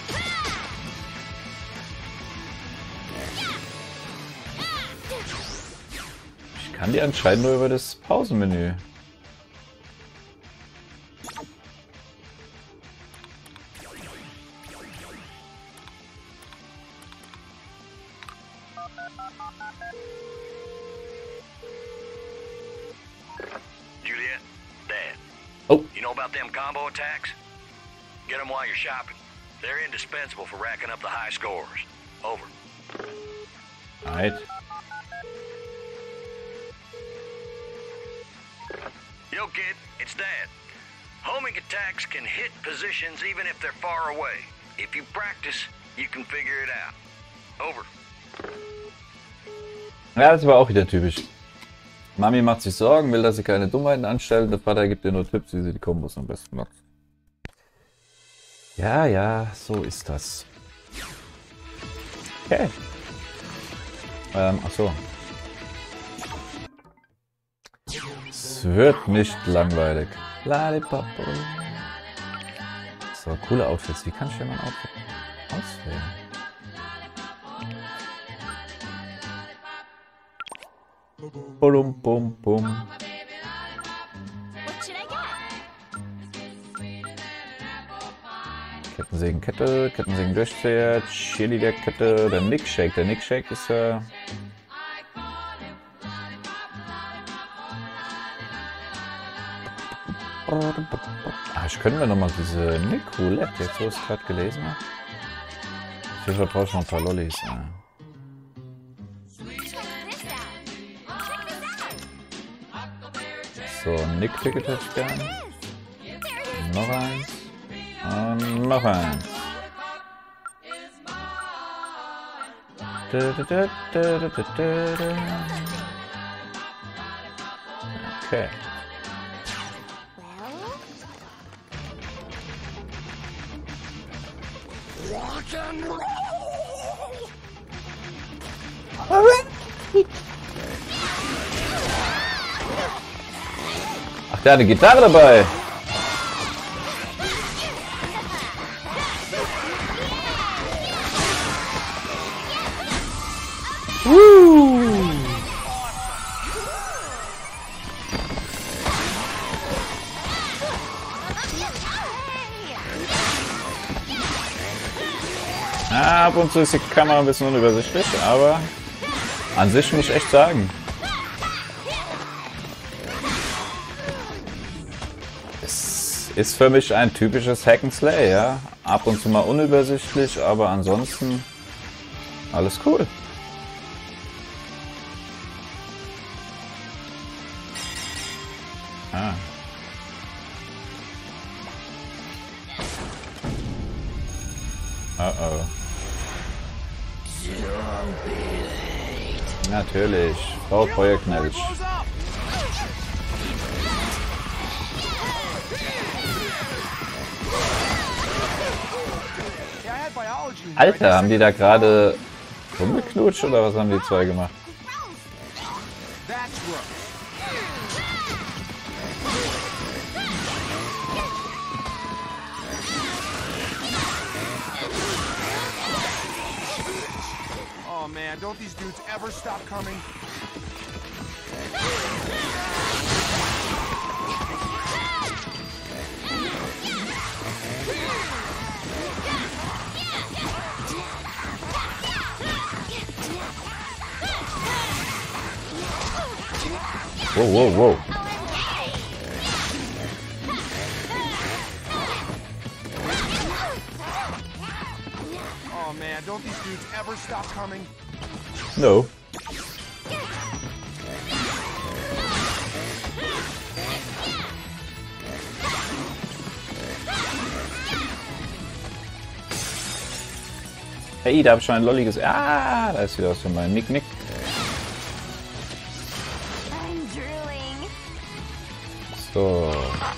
Ich kann die anscheinend nur über das Pausenmenü. Juliet, Dad. Oh. You know about them combo attacks? Get them while you're shopping. They're indispensable for racking up the high scores. Over. Right. Yo, kid, it's Dad. Homing attacks can hit positions even if they're far away. If you practice, you can figure it out. Over. Ja, das war auch wieder typisch. Mami macht sich Sorgen, will, dass sie keine Dummheiten anstellt. Der Vater gibt ihr nur Tipps, wie sie die Kombos am besten macht. Ja, ja, so ist das. Okay. Achso. Es wird nicht langweilig. Lollipop. So, coole Outfits. Wie kann ich denn mein Outfit auswählen? Bum, bum, bum. What should I get? Kettensägenkette, Kettensägen Durchzieher, Chili der Kette, der Nickshake. Der Nickshake ist ja... ich könnte mir nochmal diese Nick-Roulette, jetzt wo ich es gerade gelesen habe. Auf jeden Fall brauche ich noch ein paar Lollis. Ja. So, Nick-Ticket hätte ich gern. Noch eins. Und noch eins. Okay. Ach, der hat eine Gitarre dabei. Ab und zu ist die Kamera ein bisschen unübersichtlich, aber an sich muss ich echt sagen. Es ist für mich ein typisches Hack and Slay, ja. Ab und zu mal unübersichtlich, aber ansonsten alles cool. Ah. Oh. Natürlich. Frau Feuerknalch. Alter, haben die da gerade rumgeknutscht oder was haben die zwei gemacht? Oh man, don't these dudes ever stop coming? Whoa. Oh man, don't these dudes ever stop coming? No. Hey, da habe ich schon ein Lolli gesehen. Ah, da ist wieder was für mein Nick. I'm drooling. So.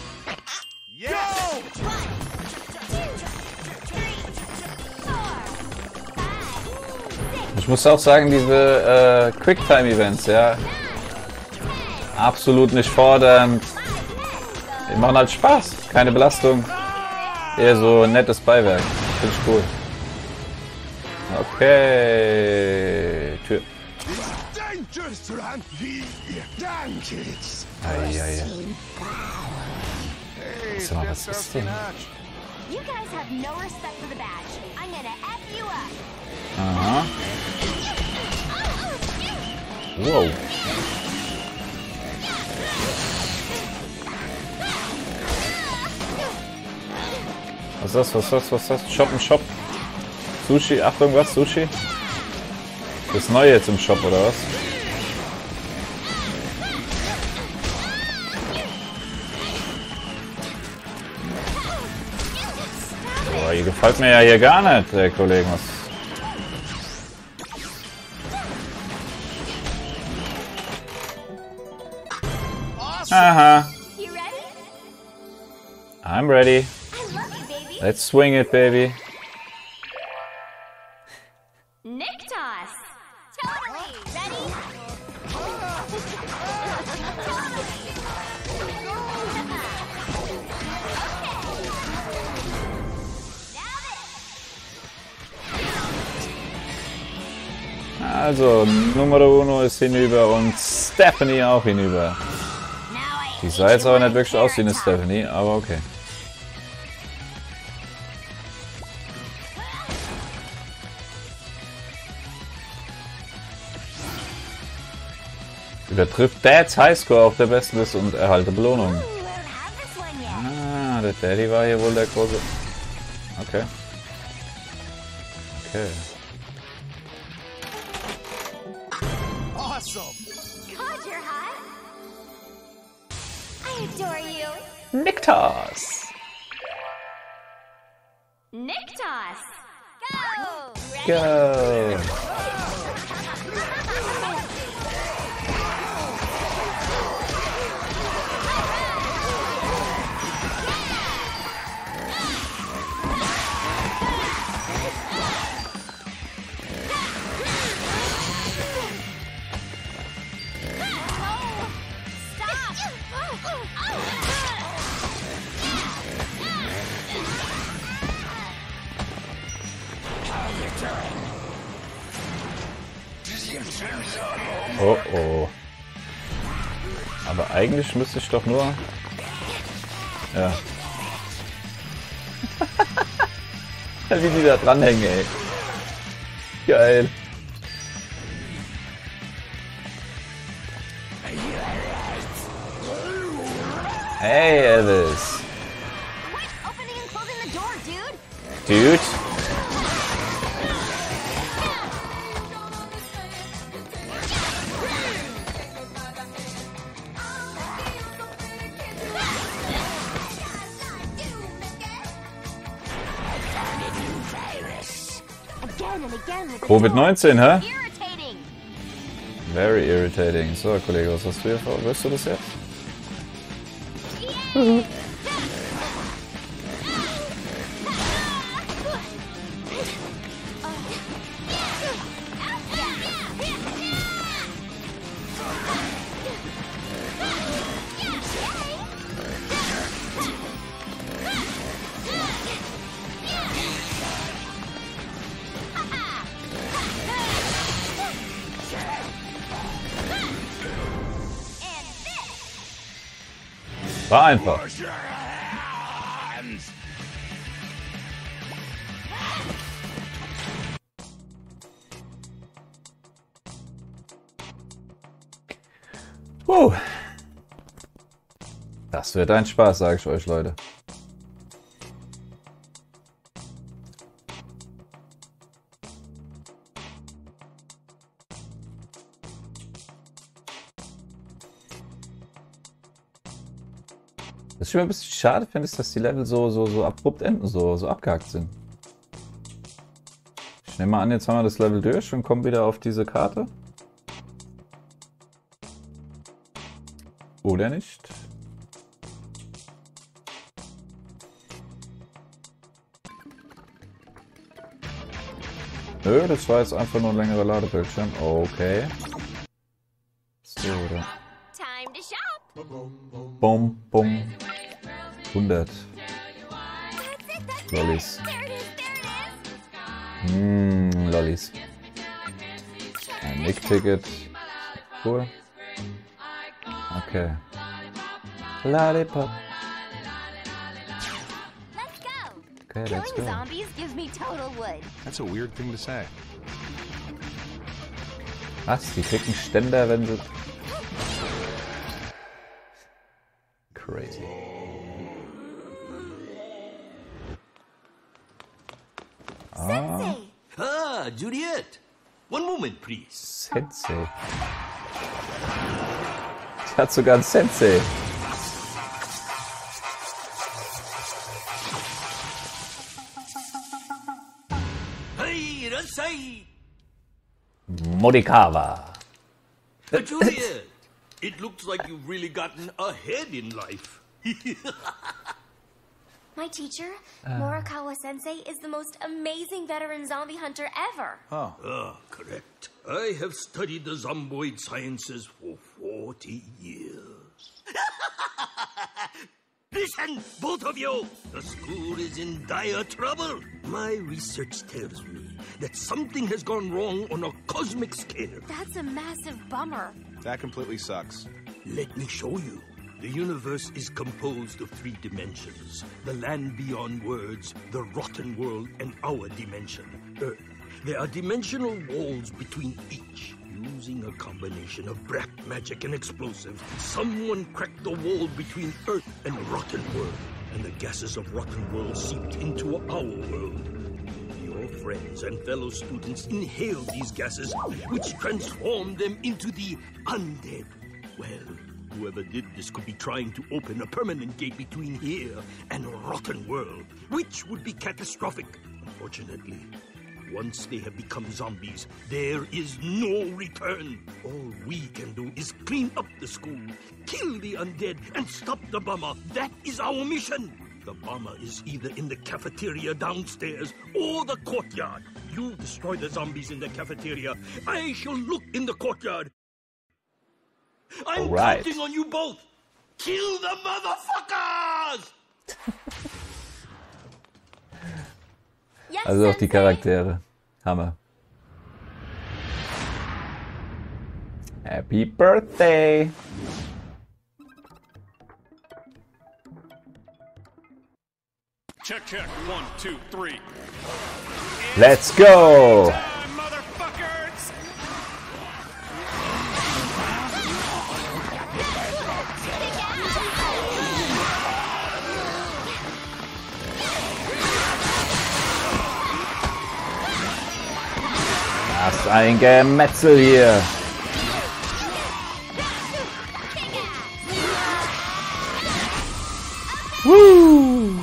Ich muss auch sagen, diese Quicktime-Events, ja, absolut nicht fordernd. Die machen halt Spaß, keine Belastung. Eher so ein nettes Beiwerk. Finde ich cool. Okay. Tür. Eieiei. Sag mal, was ist denn? You guys have no respect for the badge. I'm gonna F you up. Aha. Wow. Was ist das? Was ist das? Was ist das? Shop im Shop. Sushi. Achtung, was? Sushi? Das Neue jetzt im Shop, oder was? Boah, ihr gefällt mir ja hier gar nicht, der Kollege. Was? Aha. You ready? I'm ready. I love you, baby. Let's swing it, baby. Nick toss. Totally. Ready? Also, Numero Uno ist hinüber und Stephanie auch hinüber. Die sah jetzt aber nicht wirklich aus wie eine Stephanie, aber okay. Übertrifft Dads Highscore auf der Bestenliste und erhalte Belohnung. Ah, der Daddy war hier wohl der große... Okay. Okay. Awesome. God, you're hot. I adore you. Nick Toss. Nick toss. Go. Ready? Go. Oh oh. Aber eigentlich müsste ich doch nur... Ja. Wie die da dranhängen, ey. Geil. Hey, Elvis. Quit opening and closing the door, dude. Dude. Again and again with the Covid-19, hä? irritating. Very irritating. So, Kollege, was hast du hier vor? Wirst du das jetzt? War einfach. Das wird ein Spaß, sage ich euch, Leute. Was ich immer ein bisschen schade finde, ist, dass die Level so abrupt enden, so abgehakt sind. Ich nehme mal an, jetzt haben wir das Level durch und kommen wieder auf diese Karte. Oder nicht? Nö, das war jetzt einfach nur ein längerer Ladebildschirm. Okay. So, oder? Time to shop. Bum, bum. 100. Lollis. There it is. Lollis. Ein Nick-Ticket. Cool. Okay. Lollipop. Let's go. Okay, let's Killing go. zombies gives me total wood. That's a weird thing to say. Was? Die kriegen Ständer, wenn sie... Crazy. Sensei. Ah, Juliet. One moment, please. Sensei. Sie hat sogar einen Sensei. Hey, Rasai. Morikawa. Juliet, it looks like you've really gotten ahead in life. My teacher, Morikawa Sensei, is the most amazing veteran zombie hunter ever. Ah, correct. I have studied the zomboid sciences for 40 years. Listen, both of you! The school is in dire trouble. My research tells me that something has gone wrong on a cosmic scale. That's a massive bummer. That completely sucks. Let me show you. The universe is composed of 3 dimensions. The land beyond words, the rotten world, and our dimension, Earth. There are dimensional walls between each. Using a combination of black magic and explosives, someone cracked the wall between Earth and rotten world. And the gases of rotten world seeped into our world. Your friends and fellow students inhaled these gases, which transformed them into the undead. Well, whoever did this could be trying to open a permanent gate between here and rotten world, which would be catastrophic. Unfortunately, once they have become zombies, there is no return. All we can do is clean up the school, kill the undead, and stop the bomber. That is our mission. The bomber is either in the cafeteria downstairs or the courtyard. You destroy the zombies in the cafeteria. I shall look in the courtyard. I'm Alright. counting on you both. Kill the motherfuckers! Yes, Also auch die Sensei. Charaktere. Hammer. Happy Birthday! Check, check. 1, 2, 3. Let's go! Time, motherfuckers! Was ein Gemetzel hier! Woo!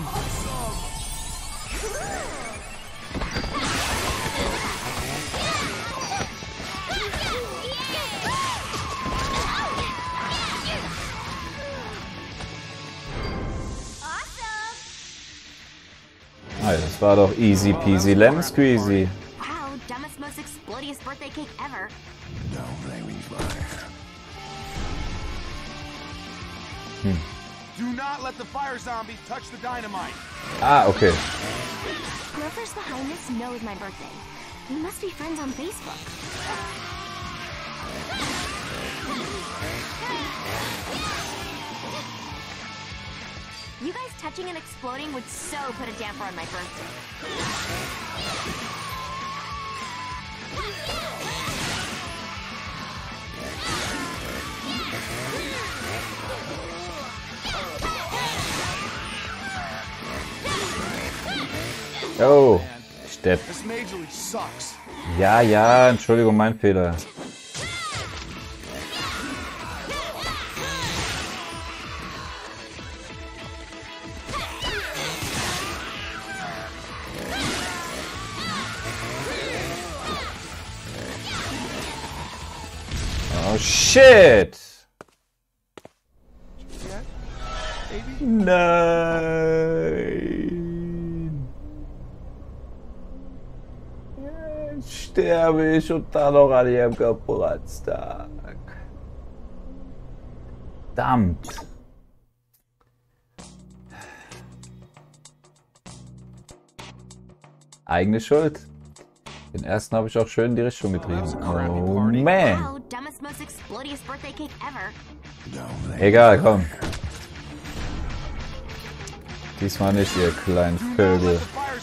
Ah, das war doch easy peasy lemon squeezy. Wow, dumbest, most explodious birthday cake ever. Do not let the fire zombies touch the dynamite. Ah, okay. Whoever's behind this knows my birthday. We must be friends on Facebook. You guys touching and exploding would so put a damper on my birthday. Oh, Stepp. This majorly sucks. Ja, ja, Entschuldigung, mein Fehler. Oh shit! Nein! Jetzt sterbe ich und dann noch an ihrem Geburtstag. Verdammt! Eigene Schuld. Den ersten habe ich auch schön in die Richtung getrieben. Oh man! Wow, dumbest, most explodious birthday cake ever. Egal, komm. Diesmal nicht, ihr kleinen Vögel.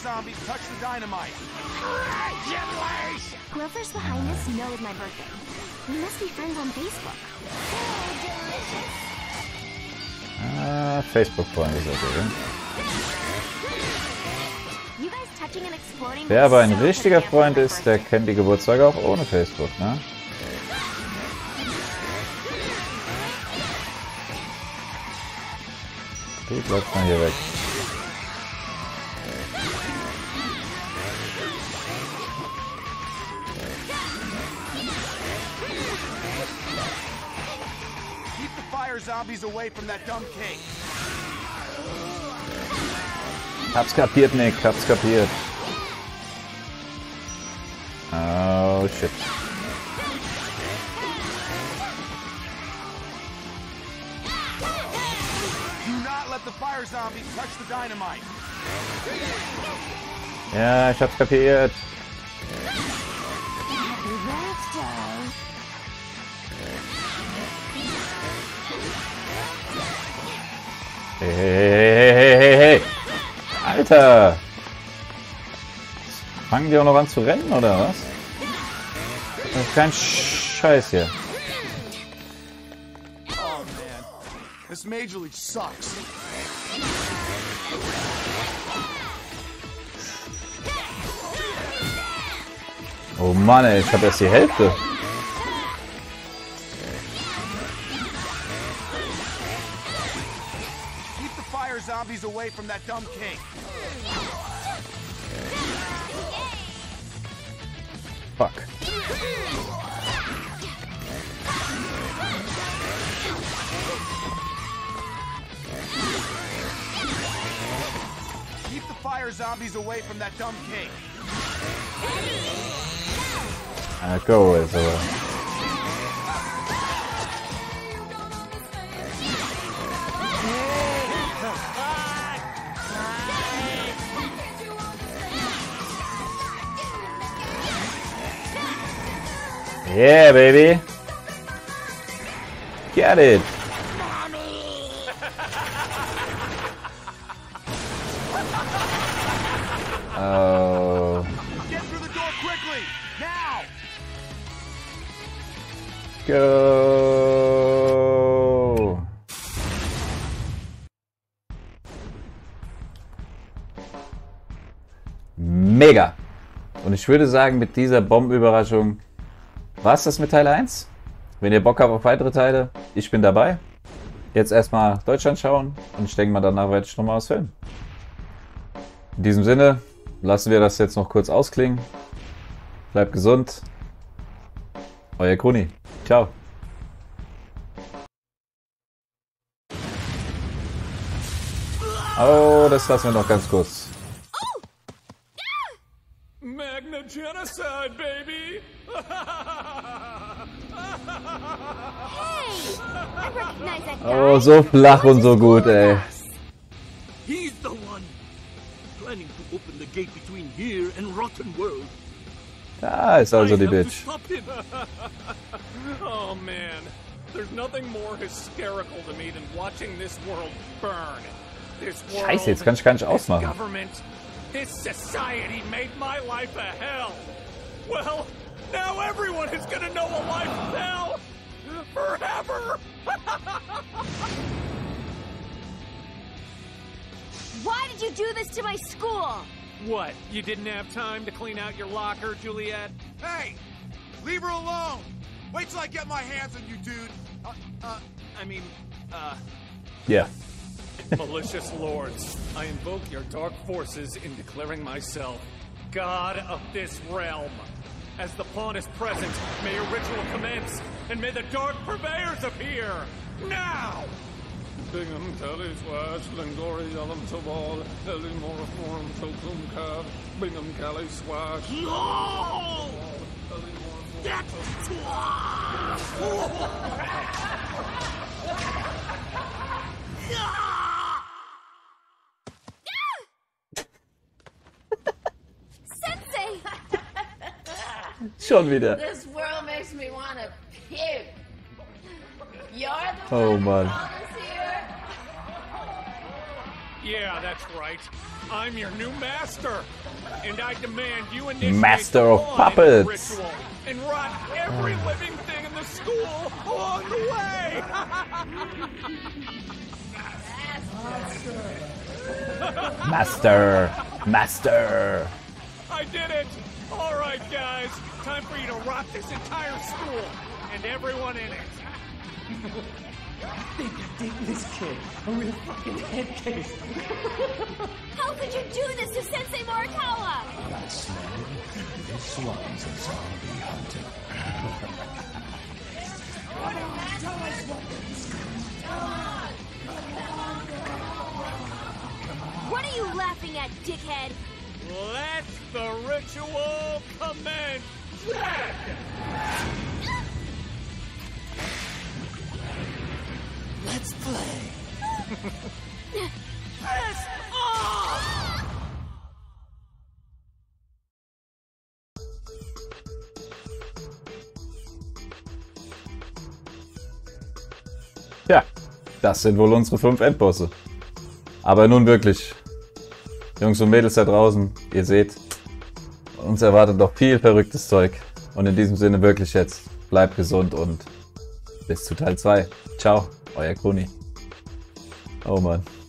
Whoever's behind this knows my birthday. We must be friends on Facebook. Ah, Facebook-Freunde seid ihr. You guys touching and exploding. Wer aber ein richtiger Freund ist, der kennt die Geburtstage auch ohne Facebook, ne? Die bleibt mal hier weg. Keep the fire zombies away from that dumb cake. Hab's kapiert, Nick, hab's kapiert. Oh shit. Do not let the fire zombies touch the dynamite. Ja, ich hab's kapiert. Hey, hey, hey, hey, hey. Alter! Fangen die auch noch an zu rennen, oder was? Das ist kein Scheiß hier. Oh man, this Major League sucks. Oh Mann, ey, ich hab erst die Hälfte. Keep the fire zombies away from that dumb cake. Fuck. Keep the fire zombies away from that dumb cake. Go away, so. Yeah, baby. Get it. Oh. Get through the door quickly, now! Go. Mega. Und ich würde sagen, mit dieser Bombenüberraschung war es das mit Teil 1. Wenn ihr Bock habt auf weitere Teile, ich bin dabei. Jetzt erstmal Deutschland schauen und ich denke mal, danach werde ich nochmal was filmen. In diesem Sinne lassen wir das jetzt noch kurz ausklingen. Bleibt gesund. Euer Kruni. Ciao. Oh, das lassen wir noch ganz kurz. Magna Genocide, baby! Hey! I recognize that guy. Oh, so flach und so gut, ey. He's the one planning to open the gate between here and Rotten World. Da ist also die I have to Bitch. stop him. Oh man, there's nothing more hysterical to me than watching this world burn. This world, Scheiße, jetzt kann ich gar nicht this ausmachen. government, this society made my life a hell. Well, now everyone is gonna know a life of hell forever. Why did you do this to my school? What? You didn't have time to clean out your locker, Juliet? Hey! Leave her alone! Wait till I get my hands on you, dude! Yeah. Malicious lords, I invoke your dark forces in declaring myself God of this realm. As the pawn is present, may your ritual commence, and may the dark purveyors appear! Now! Bingham, Kelly, Swash, Lingori, Yellum, Tawal, Ellie, Moriform, Tokum, Cab, Bingham, Kelly, Swash. No! That's Sensei! Schon wieder. This world makes me want to puke. You're the Oh one who Mann. brought us here? Yeah, that's right. I'm your new master. And I demand you initiate Master the of pawn into puppets. ritual and rot every living thing in the school along the way! Master. Master. I did it! Alright, guys. Time for you to rot this entire school and everyone in it. This kid, a real fucking head case. How could you do this to Sensei Morikawa? That smell, this one's a zombie hunter. What are you laughing at, dickhead? Let the ritual commence! Let's play. Piss off! Ja, das sind wohl unsere 5 Endbosse. Aber nun wirklich, Jungs und Mädels da draußen, ihr seht, uns erwartet noch viel verrücktes Zeug. Und in diesem Sinne wirklich jetzt, bleibt gesund und bis zu Teil 2. Ciao, euer Kuni. Oh Mann.